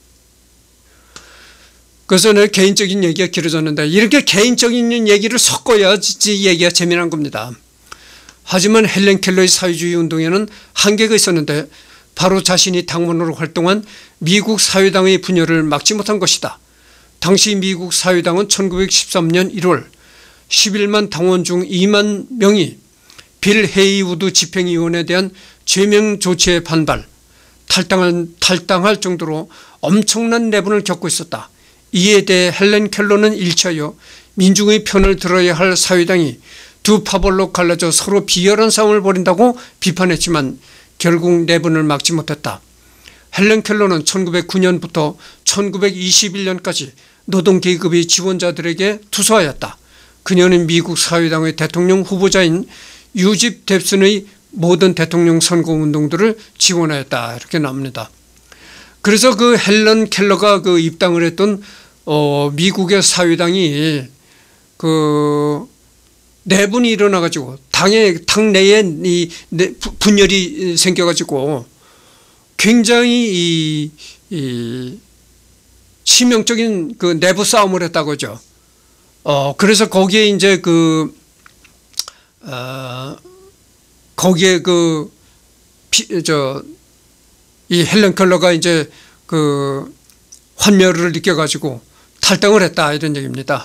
그래서 내 개인적인 얘기가 길어졌는데 이렇게 개인적인 얘기를 섞어야지 얘기가 재미난 겁니다. 하지만 헬렌 켈러의 사회주의 운동에는 한계가 있었는데 바로 자신이 당원으로 활동한 미국 사회당의 분열을 막지 못한 것이다. 당시 미국 사회당은 1913년 1월 11만 당원 중 2만 명이 빌 헤이우드 집행위원에 대한 제명 조치에 반발, 탈당할 정도로 엄청난 내분을 겪고 있었다. 이에 대해 헬렌 켈러는 일치하여 민중의 편을 들어야 할 사회당이 두 파벌로 갈라져 서로 비열한 싸움을 벌인다고 비판했지만 결국 내분을 막지 못했다. 헬렌 켈러는 1909년부터 1921년까지 노동계급의 지원자들에게 투서하였다. 그녀는 미국 사회당의 대통령 후보자인 유집 뎁슨의 모든 대통령 선거 운동들을 지원하였다. 이렇게 나옵니다. 그래서 그 헬렌 켈러가 그 입당을 했던 미국의 사회당이 그 내분이 일어나가지고 당 내에 이 분열이 생겨가지고 굉장히 이 치명적인 그 내부 싸움을 했다고죠. 그래서 거기에 이제 거기에 이 헬렌 켈러가 이제 그 환멸을 느껴가지고 탈당을 했다 이런 얘기입니다.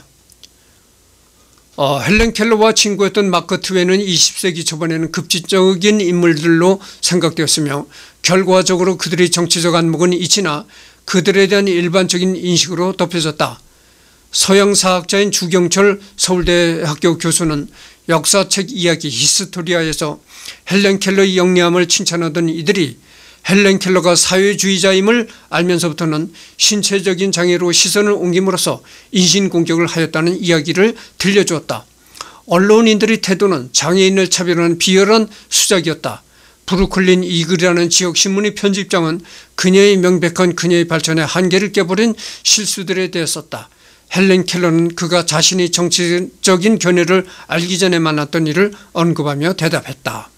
헬렌 켈러와 친구였던 마크 트웨이는 20세기 초반에는 급진적인 인물들로 생각되었으며 결과적으로 그들의 정치적 안목은 잊히나 그들에 대한 일반적인 인식으로 덮여졌다. 서양사학자인 주경철 서울대학교 교수는 역사책 이야기 히스토리아에서 헬렌 켈러의 영리함을 칭찬하던 이들이 헬렌 켈러가 사회주의자임을 알면서부터는 신체적인 장애로 시선을 옮김으로써 인신공격을 하였다는 이야기를 들려주었다. 언론인들의 태도는 장애인을 차별하는 비열한 수작이었다. 브루클린 이글이라는 지역신문의 편집장은 그녀의 명백한 그녀의 발전에 한계를 깨버린 실수들에 대해 썼다. 헬렌 켈러는 그가 자신의 정치적인 견해를 알기 전에 만났던 일을 언급하며 대답했다.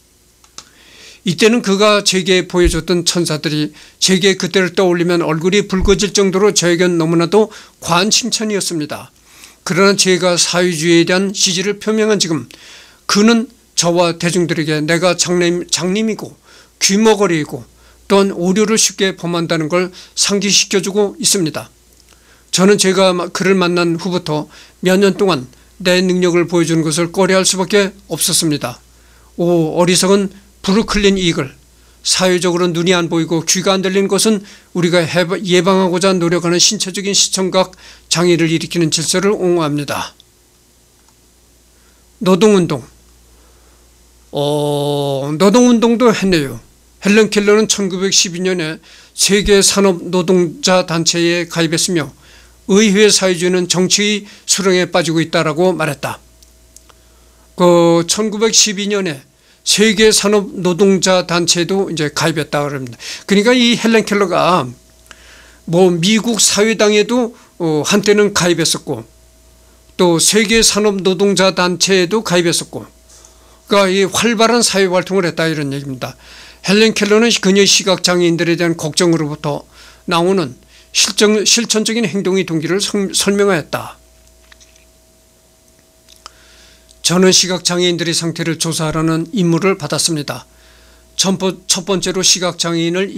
이때는 그가 제게 보여줬던 천사들이 제게 그때를 떠올리면 얼굴이 붉어질 정도로 저에겐 너무나도 과한 칭찬이었습니다. 그러나 제가 사회주의에 대한 지지를 표명한 지금 그는 저와 대중들에게 내가 장님이고 귀머거리이고 또한 오류를 쉽게 범한다는 걸 상기시켜주고 있습니다. 저는 제가 그를 만난 후부터 몇 년 동안 내 능력을 보여주는 것을 꺼려할 수밖에 없었습니다. 오 어리석은 브루클린 이글, 사회적으로 눈이 안 보이고 귀가 안 들리는 것은 우리가 예방하고자 노력하는 신체적인 시청각 장애를 일으키는 질서를 옹호합니다. 노동운동, 노동운동도 했네요. 헬렌 켈러는 1912년에 세계산업노동자단체에 가입했으며 의회 사회주의는 정치의 수렁에 빠지고 있다라고 말했다. 1912년에 세계산업노동자단체도 이제 가입했다 그럽니다. 그러니까 이 헬렌 켈러가 뭐 미국 사회당에도 한때는 가입했었고 또 세계산업노동자단체에도 가입했었고 그러니까 이 활발한 사회활동을 했다 이런 얘기입니다. 헬렌 켈러는 그녀의 시각장애인들에 대한 걱정으로부터 나오는 실천적인 행동의 동기를 설명하였다. 저는 시각장애인들의 상태를 조사하라는 임무를 받았습니다. 첫 번째로 시각장애를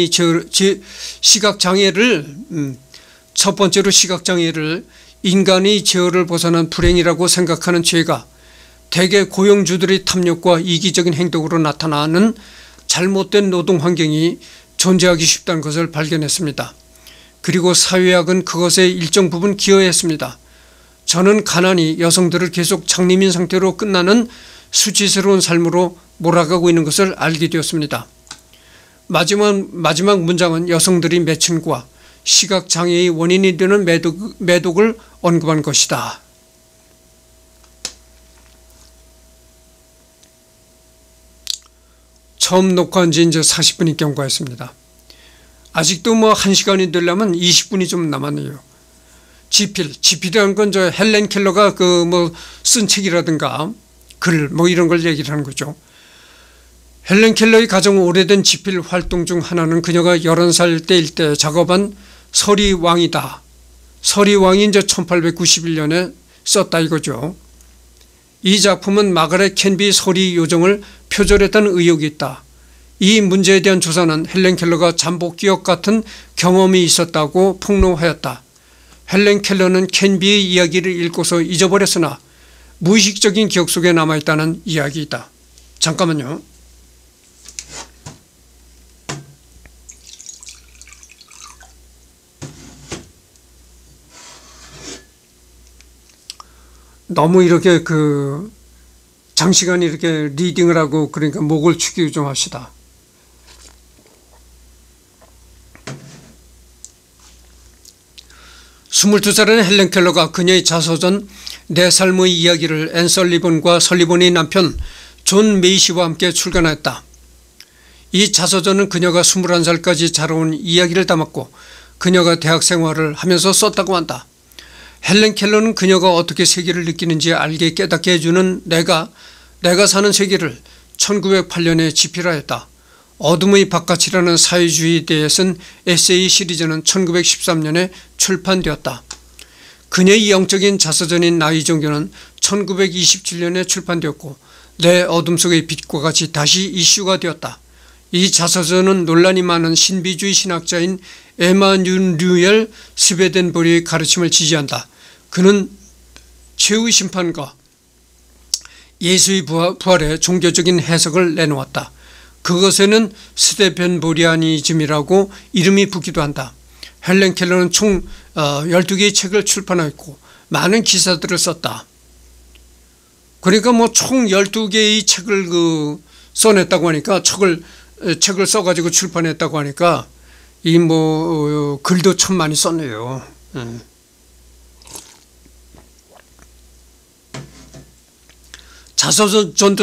인간의 제어를 벗어난 불행이라고 생각하는 죄가 대개 고용주들의 탐욕과 이기적인 행동으로 나타나는 잘못된 노동 환경이 존재하기 쉽다는 것을 발견했습니다. 그리고 사회학은 그것에 일정 부분 기여했습니다. 저는 가난이 여성들을 계속 장님인 상태로 끝나는 수치스러운 삶으로 몰아가고 있는 것을 알게 되었습니다. 마지막 문장은 여성들이 매춘과 시각장애의 원인이 되는 매독을 언급한 것이다. 처음 녹화한 지 이제 40분이 경과했습니다. 아직도 뭐 1시간이 되려면 20분이 좀 남았네요. 지필이라는 건 저 헬렌 켈러가 그 뭐 쓴 책이라든가 글 뭐 이런 걸 얘기를 하는 거죠. 헬렌 켈러의 가장 오래된 지필 활동 중 하나는 그녀가 11살 때일 때 작업한 서리왕이다. 서리왕이 이제 1891년에 썼다 이거죠. 이 작품은 마가렛 캔비 서리 요정을 표절했다는 의혹이 있다. 이 문제에 대한 조사는 헬렌 켈러가 잠복기억 같은 경험이 있었다고 폭로하였다. 헬렌 켈러는 캔비의 이야기를 읽고서 잊어버렸으나 무의식적인 기억 속에 남아있다는 이야기이다. 잠깐만요. 너무 이렇게 장시간 이렇게 리딩을 하고 그러니까 목을 축이고 좀 합시다. 스물두 살의 헬렌 켈러가 그녀의 자서전 내 삶의 이야기를 앤 설리번과 설리번의 남편 존 메이시와 함께 출간했다. 이 자서전은 그녀가 21살까지 자라온 이야기를 담았고 그녀가 대학 생활을 하면서 썼다고 한다. 헬렌 켈러는 그녀가 어떻게 세계를 느끼는지 알게 깨닫게 해주는 내가 사는 세계를 1908년에 집필하였다. 어둠의 바깥이라는 사회주의에 대해 쓴 에세이 시리즈는 1913년에 출판되었다. 그녀의 영적인 자서전인 나의 종교는 1927년에 출판되었고 내 어둠 속의 빛과 같이 다시 이슈가 되었다. 이 자서전은 논란이 많은 신비주의 신학자인 에마뉴엘 스웨덴버리의 가르침을 지지한다. 그는 최후의 심판과 예수의 부활의 종교적인 해석을 내놓았다. 그것에는 스테펜보리아니즘이라고 이름이 붙기도 한다. 헬렌 켈러는 총 12개의 책을 출판했고 많은 기사들을 썼다. 그러니까 뭐 총 12개의 책을 써냈다고 하니까 책을 써가지고 출판했다고 하니까 이 뭐 글도 참 많이 썼네요. 자서전도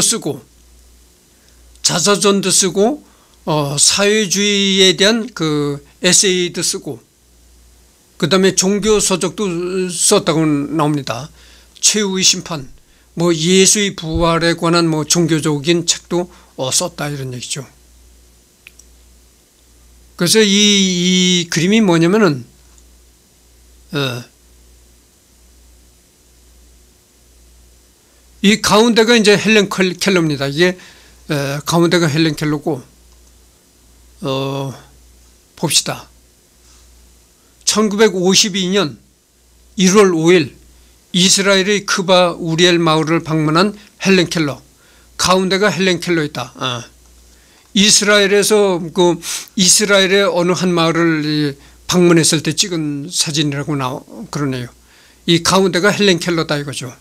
쓰고 사회주의에 대한 에세이도 쓰고 그 다음에 종교서적도 썼다고 나옵니다. 최후의 심판, 뭐 예수의 부활에 관한 뭐 종교적인 책도 썼다 이런 얘기죠. 그래서 이 그림이 뭐냐면은 이 가운데가 이제 헬렌 켈러입니다. 이게 가운데가 헬렌 켈러고 봅시다. 1952년 1월 5일 이스라엘의 크바 우리엘 마을을 방문한 헬렌 켈러. 가운데가 헬렌 켈러이다. 이스라엘에서 이스라엘의 어느 한 마을을 방문했을 때 찍은 사진이라고 그러네요. 이 가운데가 헬렌 켈러다 이거죠.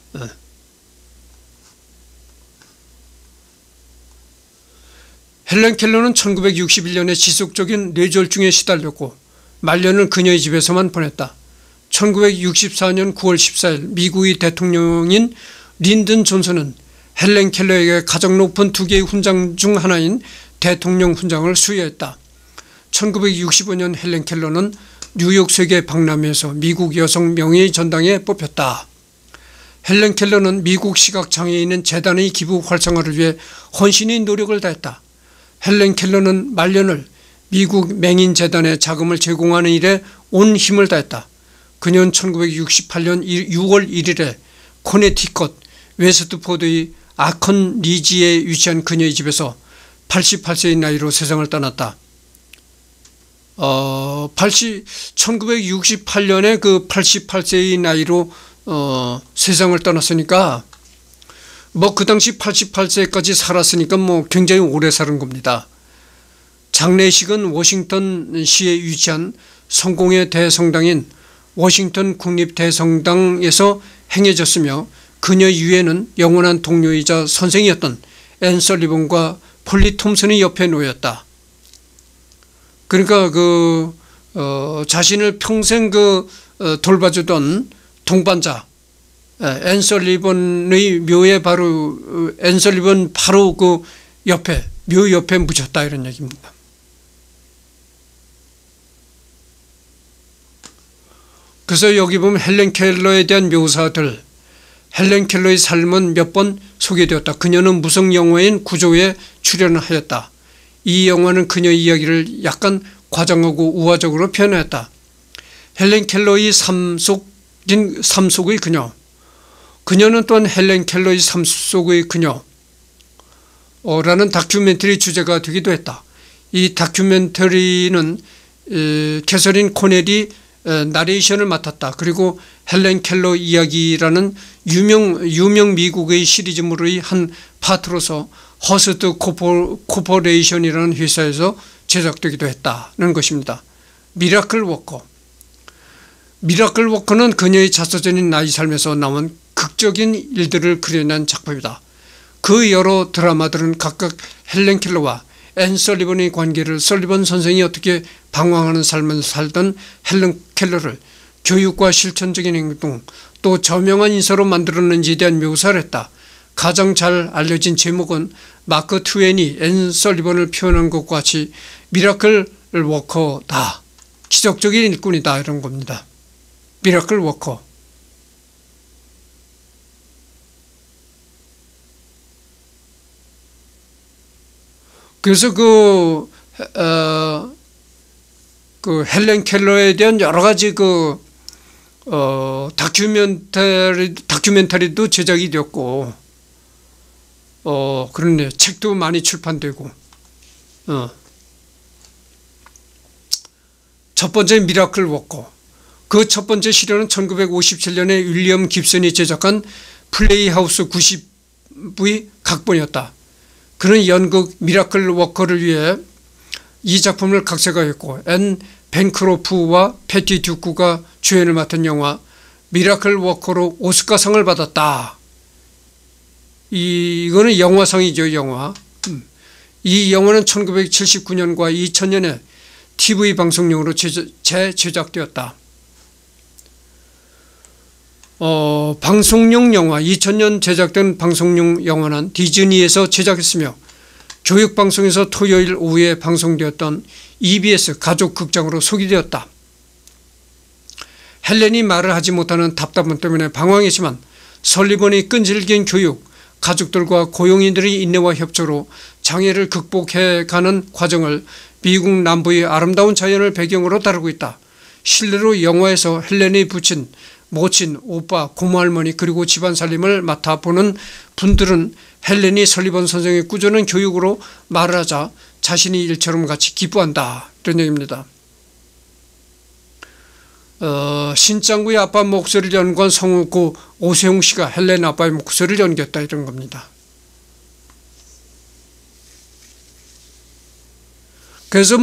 헬렌 켈러는 1961년에 지속적인 뇌졸중에 시달렸고 말년을 그녀의 집에서만 보냈다. 1964년 9월 14일 미국의 대통령인 린든 존슨은 헬렌 켈러에게 가장 높은 2개의 훈장 중 하나인 대통령 훈장을 수여했다. 1965년 헬렌 켈러는 뉴욕 세계 박람회에서 미국 여성 명예의 전당에 뽑혔다. 헬렌 켈러는 미국 시각장애인은 재단의 기부 활성화를 위해 헌신의 노력을 다했다. 헬렌 켈러는 말년을 미국 맹인 재단에 자금을 제공하는 일에 온 힘을 다했다. 그녀는 1968년 6월 1일에 코네티컷 웨스트포드의 아컨 리지에 위치한 그녀의 집에서 88세의 나이로 세상을 떠났다. 1968년에 88세의 나이로 세상을 떠났으니까 뭐 그 당시 88세까지 살았으니까 뭐 굉장히 오래 사는 겁니다. 장례식은 워싱턴시에 위치한 성공회 대성당인 워싱턴 국립대성당에서 행해졌으며 그녀 이후에는 영원한 동료이자 선생이었던 앤 설리번과 폴리 톰슨이 옆에 놓였다. 그러니까 자신을 평생 돌봐주던 동반자 앤 설리번의 묘에 바로 앤 설리번 바로 그 옆에 묘 옆에 묻혔다 이런 얘기입니다. 그래서 여기 보면 헬렌 켈러에 대한 묘사들, 헬렌 켈러의 삶은 몇 번 소개되었다. 그녀는 무성 영화인 구조에 출연하였다. 이 영화는 그녀의 이야기를 약간 과장하고 우화적으로 표현했다. 헬렌 켈러의 삶 속의 그녀, 그녀는 또한 헬렌 켈러의 삶 속의 그녀 라는 다큐멘터리 주제가 되기도 했다. 이 다큐멘터리는 캐서린 코넬이 나레이션을 맡았다. 그리고 헬렌 켈러 이야기라는 유명 미국의 시리즈물의 한 파트로서 허스트 코퍼레이션이라는 회사에서 제작되기도 했다는 것입니다. 미라클 워커. 미라클 워커는 그녀의 자서전인 나의 삶에서 나온 극적인 일들을 그려낸 작품이다. 그 여러 드라마들은 각각 헬렌 켈러와 앤 설리번의 관계를, 설리번 선생이 어떻게 방황하는 삶을 살던 헬렌 켈러를 교육과 실천적인 행동, 또 저명한 인사로 만들었는지에 대한 묘사를 했다. 가장 잘 알려진 제목은 마크 트웨인이 앤 설리번을 표현한 것과 같이 미라클 워커다, 기적적인 일꾼이다 이런 겁니다. 미라클 워커. 그래서 그 헬렌 켈러에 대한 여러 가지 다큐멘터리도 제작이 되었고, 그러네. 책도 많이 출판되고, 첫 번째 미라클 워커. 그 첫 번째 시련은 1957년에 윌리엄 깁슨이 제작한 플레이하우스 90의 각본이었다. 그는 연극 미라클 워커를 위해 이 작품을 각색하였고, 앤 벤크로프와 패티 듀크가 주연을 맡은 영화 미라클 워커로 오스카상을 받았다. 이거는 영화상이죠, 영화. 이 영화는 1979년과 2000년에 TV 방송용으로 재제작되었다. 방송용 영화, 2000년 제작된 방송용 영화는 디즈니에서 제작했으며 교육방송에서 토요일 오후에 방송되었던 EBS 가족극장으로 소개되었다. 헬렌이 말을 하지 못하는 답답함 때문에 방황했지만 설리번의 끈질긴 교육, 가족들과 고용인들의 인내와 협조로 장애를 극복해가는 과정을 미국 남부의 아름다운 자연을 배경으로 다루고 있다. 실내로 영화에서 헬렌의 부친, 모친, 오빠, 고모할머니 그리고 집안 살림을 맡아보는 분들은 헬렌이 설리번 선생의 꾸준한 교육으로 말을 하자 자신이 일처럼 같이 기뻐한다 이런 얘기입니다. 신짱구의 아빠 목소리를 연구한 성우고 오세용 씨가 헬렌 아빠의 목소리를 연기했다 이런 겁니다. 그래서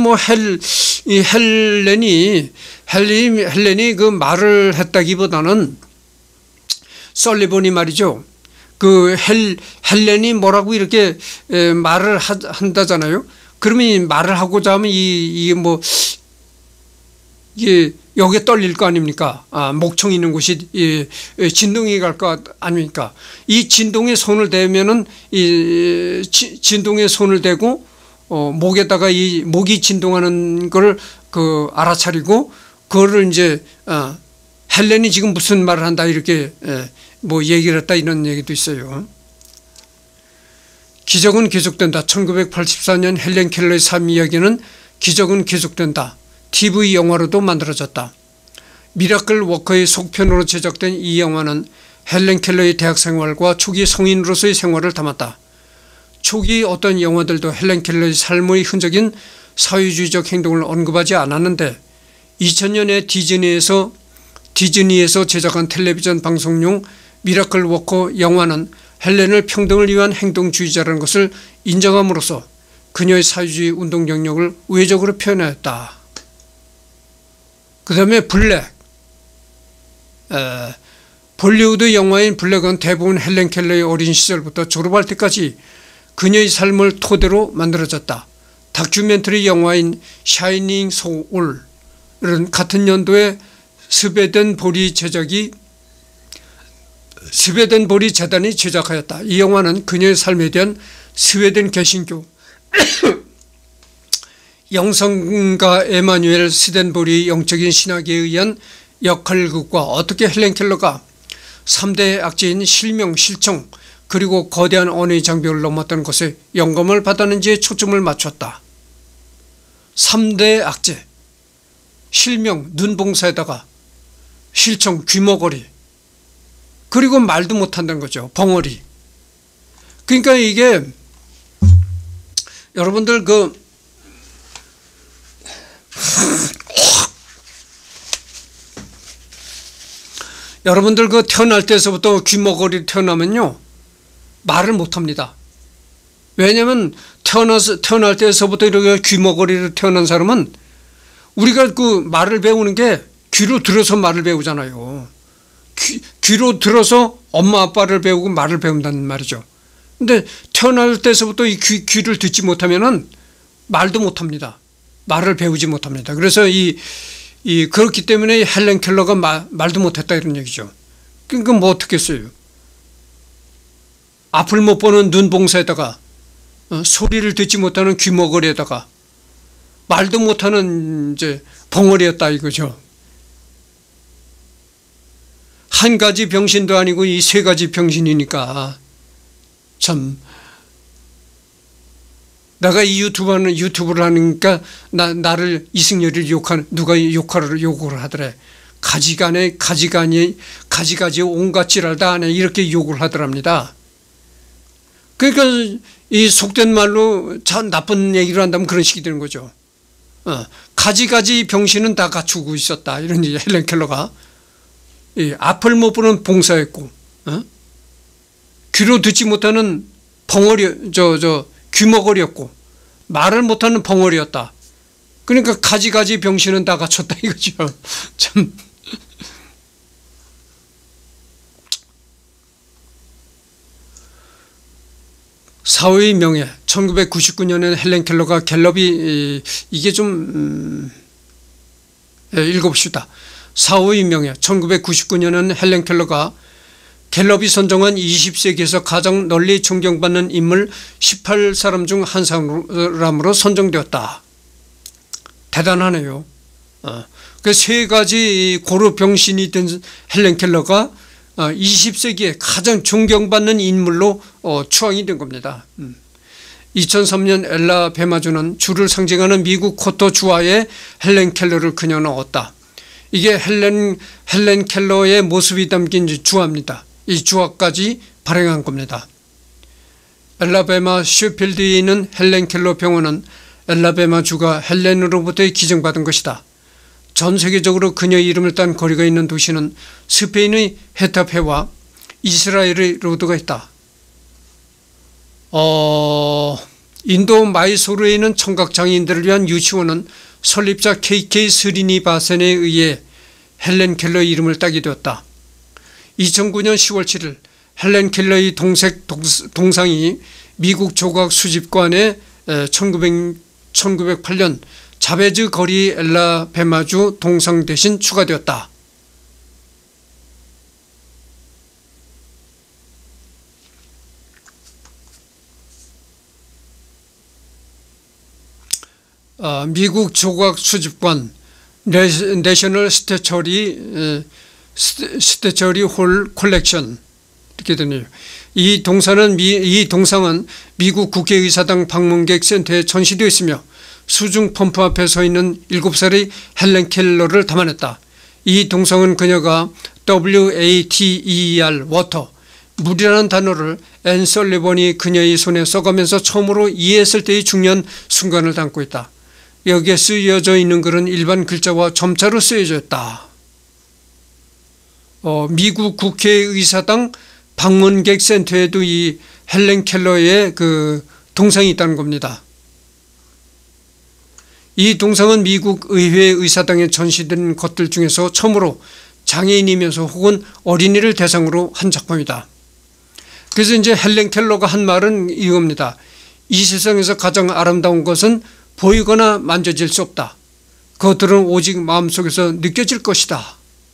헬렌이 그 말을 했다기보다는 설리번이 말이죠. 헬렌이 뭐라고 이렇게 말을 한다잖아요. 그러면 말을 하고자 하면 이게 여기에 떨릴 거 아닙니까? 목청 있는 곳이 진동이 갈 거 아닙니까? 이 진동에 손을 대면은 진동에 손을 대고 목에다가 이 목이 진동하는 걸 알아차리고 그거를 이제 헬렌이 지금 무슨 말을 한다 이렇게 얘기를 했다 이런 얘기도 있어요. 기적은 계속된다. 1984년 헬렌 켈러의 삶 이야기는 기적은 계속된다. TV 영화로도 만들어졌다. 미라클 워커의 속편으로 제작된 이 영화는 헬렌 켈러의 대학 생활과 초기 성인으로서의 생활을 담았다. 초기 어떤 영화들도 헬렌 켈러의 삶의 흔적인 사회주의적 행동을 언급하지 않았는데 2000년에 디즈니에서 제작한 텔레비전 방송용 미라클 워커 영화는 헬렌을 평등을 위한 행동주의자라는 것을 인정함으로써 그녀의 사회주의 운동 경력을 우회적으로 표현하였다. 그 다음에 블랙. 볼리우드 영화인 블랙은 대부분 헬렌 켈러의 어린 시절부터 졸업할 때까지 그녀의 삶을 토대로 만들어졌다. 다큐멘터리 영화인 샤이닝 소울, 같은 연도에 스웨덴 보리 재단이 제작하였다. 이 영화는 그녀의 삶에 대한 스웨덴 개신교 영성가 에마뉴엘 스덴보리의 영적인 신학에 의한 역할극과 어떻게 헬렌 켈러가 3대 악재인 실명, 실종 그리고 거대한 언어의 장벽을 넘었다는 것에 영감을 받았는지에 초점을 맞췄다. 3대 악재, 실명, 눈봉사에다가 실종, 귀머거리, 그리고 말도 못한다는 거죠. 벙어리. 그러니까 이게 여러분들 여러분들 태어날 때서부터 귀머거리 태어나면요 말을 못합니다. 왜냐하면 태어날 때서부터 이렇게 귀머거리로 태어난 사람은 우리가 말을 배우는 게 귀로 들어서 말을 배우잖아요. 귀로 들어서 엄마 아빠를 배우고 말을 배운다는 말이죠. 근데 태어날 때서부터 이 귀를 듣지 못하면은 말도 못합니다. 말을 배우지 못합니다. 그래서 그렇기 때문에 헬렌 켈러가 말도 못했다 이런 얘기죠. 그러니까 뭐 어떻겠어요. 앞을 못 보는 눈봉사에다가 소리를 듣지 못하는 귀머거리에다가 말도 못하는 이제 벙어리였다 이거죠. 한 가지 병신도 아니고 이 세 가지 병신이니까 참 내가 이 유튜브를 하니까 나를 이승열이를 누가 욕을 하더래. 가지가지 온갖 지랄 다 하네 이렇게 욕을 하더랍니다. 그러니까 이 속된 말로 참 나쁜 얘기를 한다면 그런 식이 되는 거죠. 가지가지 병신은 다 갖추고 있었다 이런 얘기. 헬렌 켈러가 앞을 못 보는 봉사였고 귀로 듣지 못하는 벙어리 귀머거리였고 말을 못하는 벙어리였다. 그러니까 가지가지 병신은 다 갖췄다 이거죠. 참 사후의 명예. 1999년에 헬렌 켈러가 갤럽이 이게 좀 읽어봅시다. 사후의 명예. 1999년은 헬렌 켈러가 갤럽이 선정한 20세기에서 가장 널리 존경받는 인물 18사람 중 한 사람으로 선정되었다. 대단하네요. 그 세 가지 고루 병신이 된 헬렌 켈러가 20세기에 가장 존경받는 인물로 추앙이 된 겁니다. 2003년 엘라 베마주는 주를 상징하는 미국 쿼터 주화에 헬렌 켈러를 그녀는 얻었다. 이게 헬렌 켈러의 모습이 담긴 주화입니다. 이 주화까지 발행한 겁니다. 엘라베마 슈필드에 있는 헬렌 켈러 병원은 엘라베마 주가 헬렌으로부터 기증받은 것이다. 전 세계적으로 그녀의 이름을 딴 거리가 있는 도시는 스페인의 헤타페와 이스라엘의 로드가 있다. 인도 마이소르에 있는 청각장애인들을 위한 유치원은 설립자 KK 스리니바센에 의해 헬렌 켈러의 이름을 따게 되었다. 2009년 10월 7일 헬렌 켈러의 동상이 미국 조각 수집관에 1908년 자베즈 거리 엘라 베마주 동상 대신 추가되었다. 미국 조각 수집관 내셔널 스태처리 홀 콜렉션 이렇게 되네요. 이 동상은 미국 국회의사당 방문객 센터에 전시되어 있으며 수중 펌프 앞에 서 있는 7살의 헬렌 켈러를 담아냈다. 이 동상은 그녀가 WATER 워터 물이라는 단어를 앤 설리번이 그녀의 손에 써가면서 처음으로 이해했을 때의 중요한 순간을 담고 있다. 여기에 쓰여져 있는 글은 일반 글자와 점자로 쓰여져 있다. 미국 국회의사당 방문객 센터에도 이 헬렌 켈러의 그 동상이 있다는 겁니다. 이 동상은 미국 의회 의사당에 전시된 것들 중에서 처음으로 장애인이면서 혹은 어린이를 대상으로 한 작품이다. 그래서 이제 헬렌 켈러가 한 말은 이겁니다. 이 세상에서 가장 아름다운 것은 보이거나 만져질 수 없다. 그것들은 오직 마음속에서 느껴질 것이다.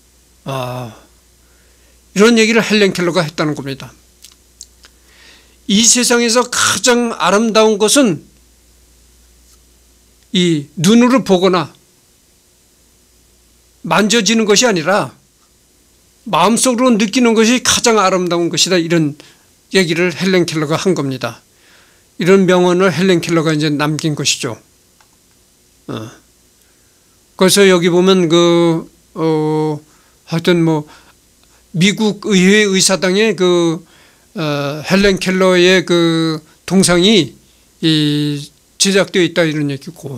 이런 얘기를 헬렌 켈러가 했다는 겁니다. 이 세상에서 가장 아름다운 것은 이 눈으로 보거나 만져지는 것이 아니라 마음속으로 느끼는 것이 가장 아름다운 것이다. 이런 얘기를 헬렌 켈러가 한 겁니다. 이런 명언을 헬렌 켈러가 이제 남긴 것이죠. 그래서 여기 보면 하여튼 뭐 미국 의회 의사당의 헬렌 켈러의 동상이 제작되어 있다 이런 얘기고.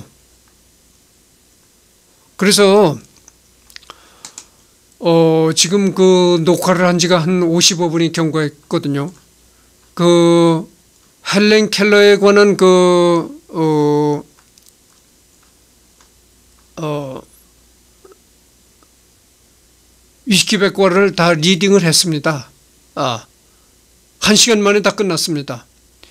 그래서 지금 녹화를 한 지가 한 55분이 경과했거든요. 헬렌 켈러에 관한 위키백과를 다 리딩을 했습니다. 1시간 만에 다 끝났습니다.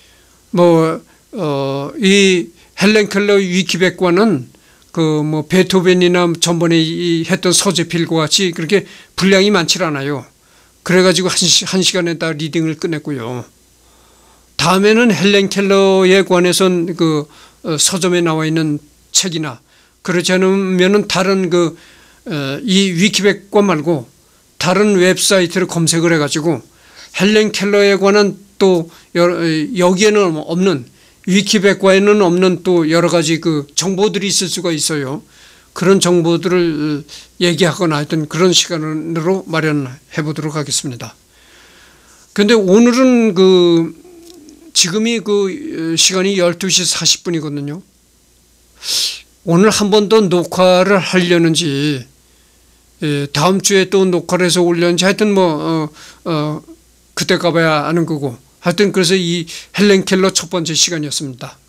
이 헬렌 켈러 위키백과는 베토벤이나 전번에 했던 서재필과 같이 그렇게 분량이 많지 않아요. 그래가지고 한 시간에 다 리딩을 끝냈고요. 다음에는 헬렌 켈러에 관해서는 서점에 나와 있는 책이나 그렇지 않으면은 다른 이 위키백과 말고 다른 웹사이트를 검색을 해가지고 헬렌 켈러에 관한 또 여기에는 없는 위키백과에는 없는 또 여러 가지 정보들이 있을 수가 있어요. 그런 정보들을 얘기하거나 하여튼 그런 시간으로 마련해 보도록 하겠습니다. 그런데 오늘은 지금이 시간이 12시 40분이거든요. 오늘 한 번 더 녹화를 하려는지 다음 주에 또 녹화를 해서 올려는지 하여튼 그때 가봐야 아는 거고 하여튼 그래서 이 헬렌 켈러 첫 번째 시간이었습니다.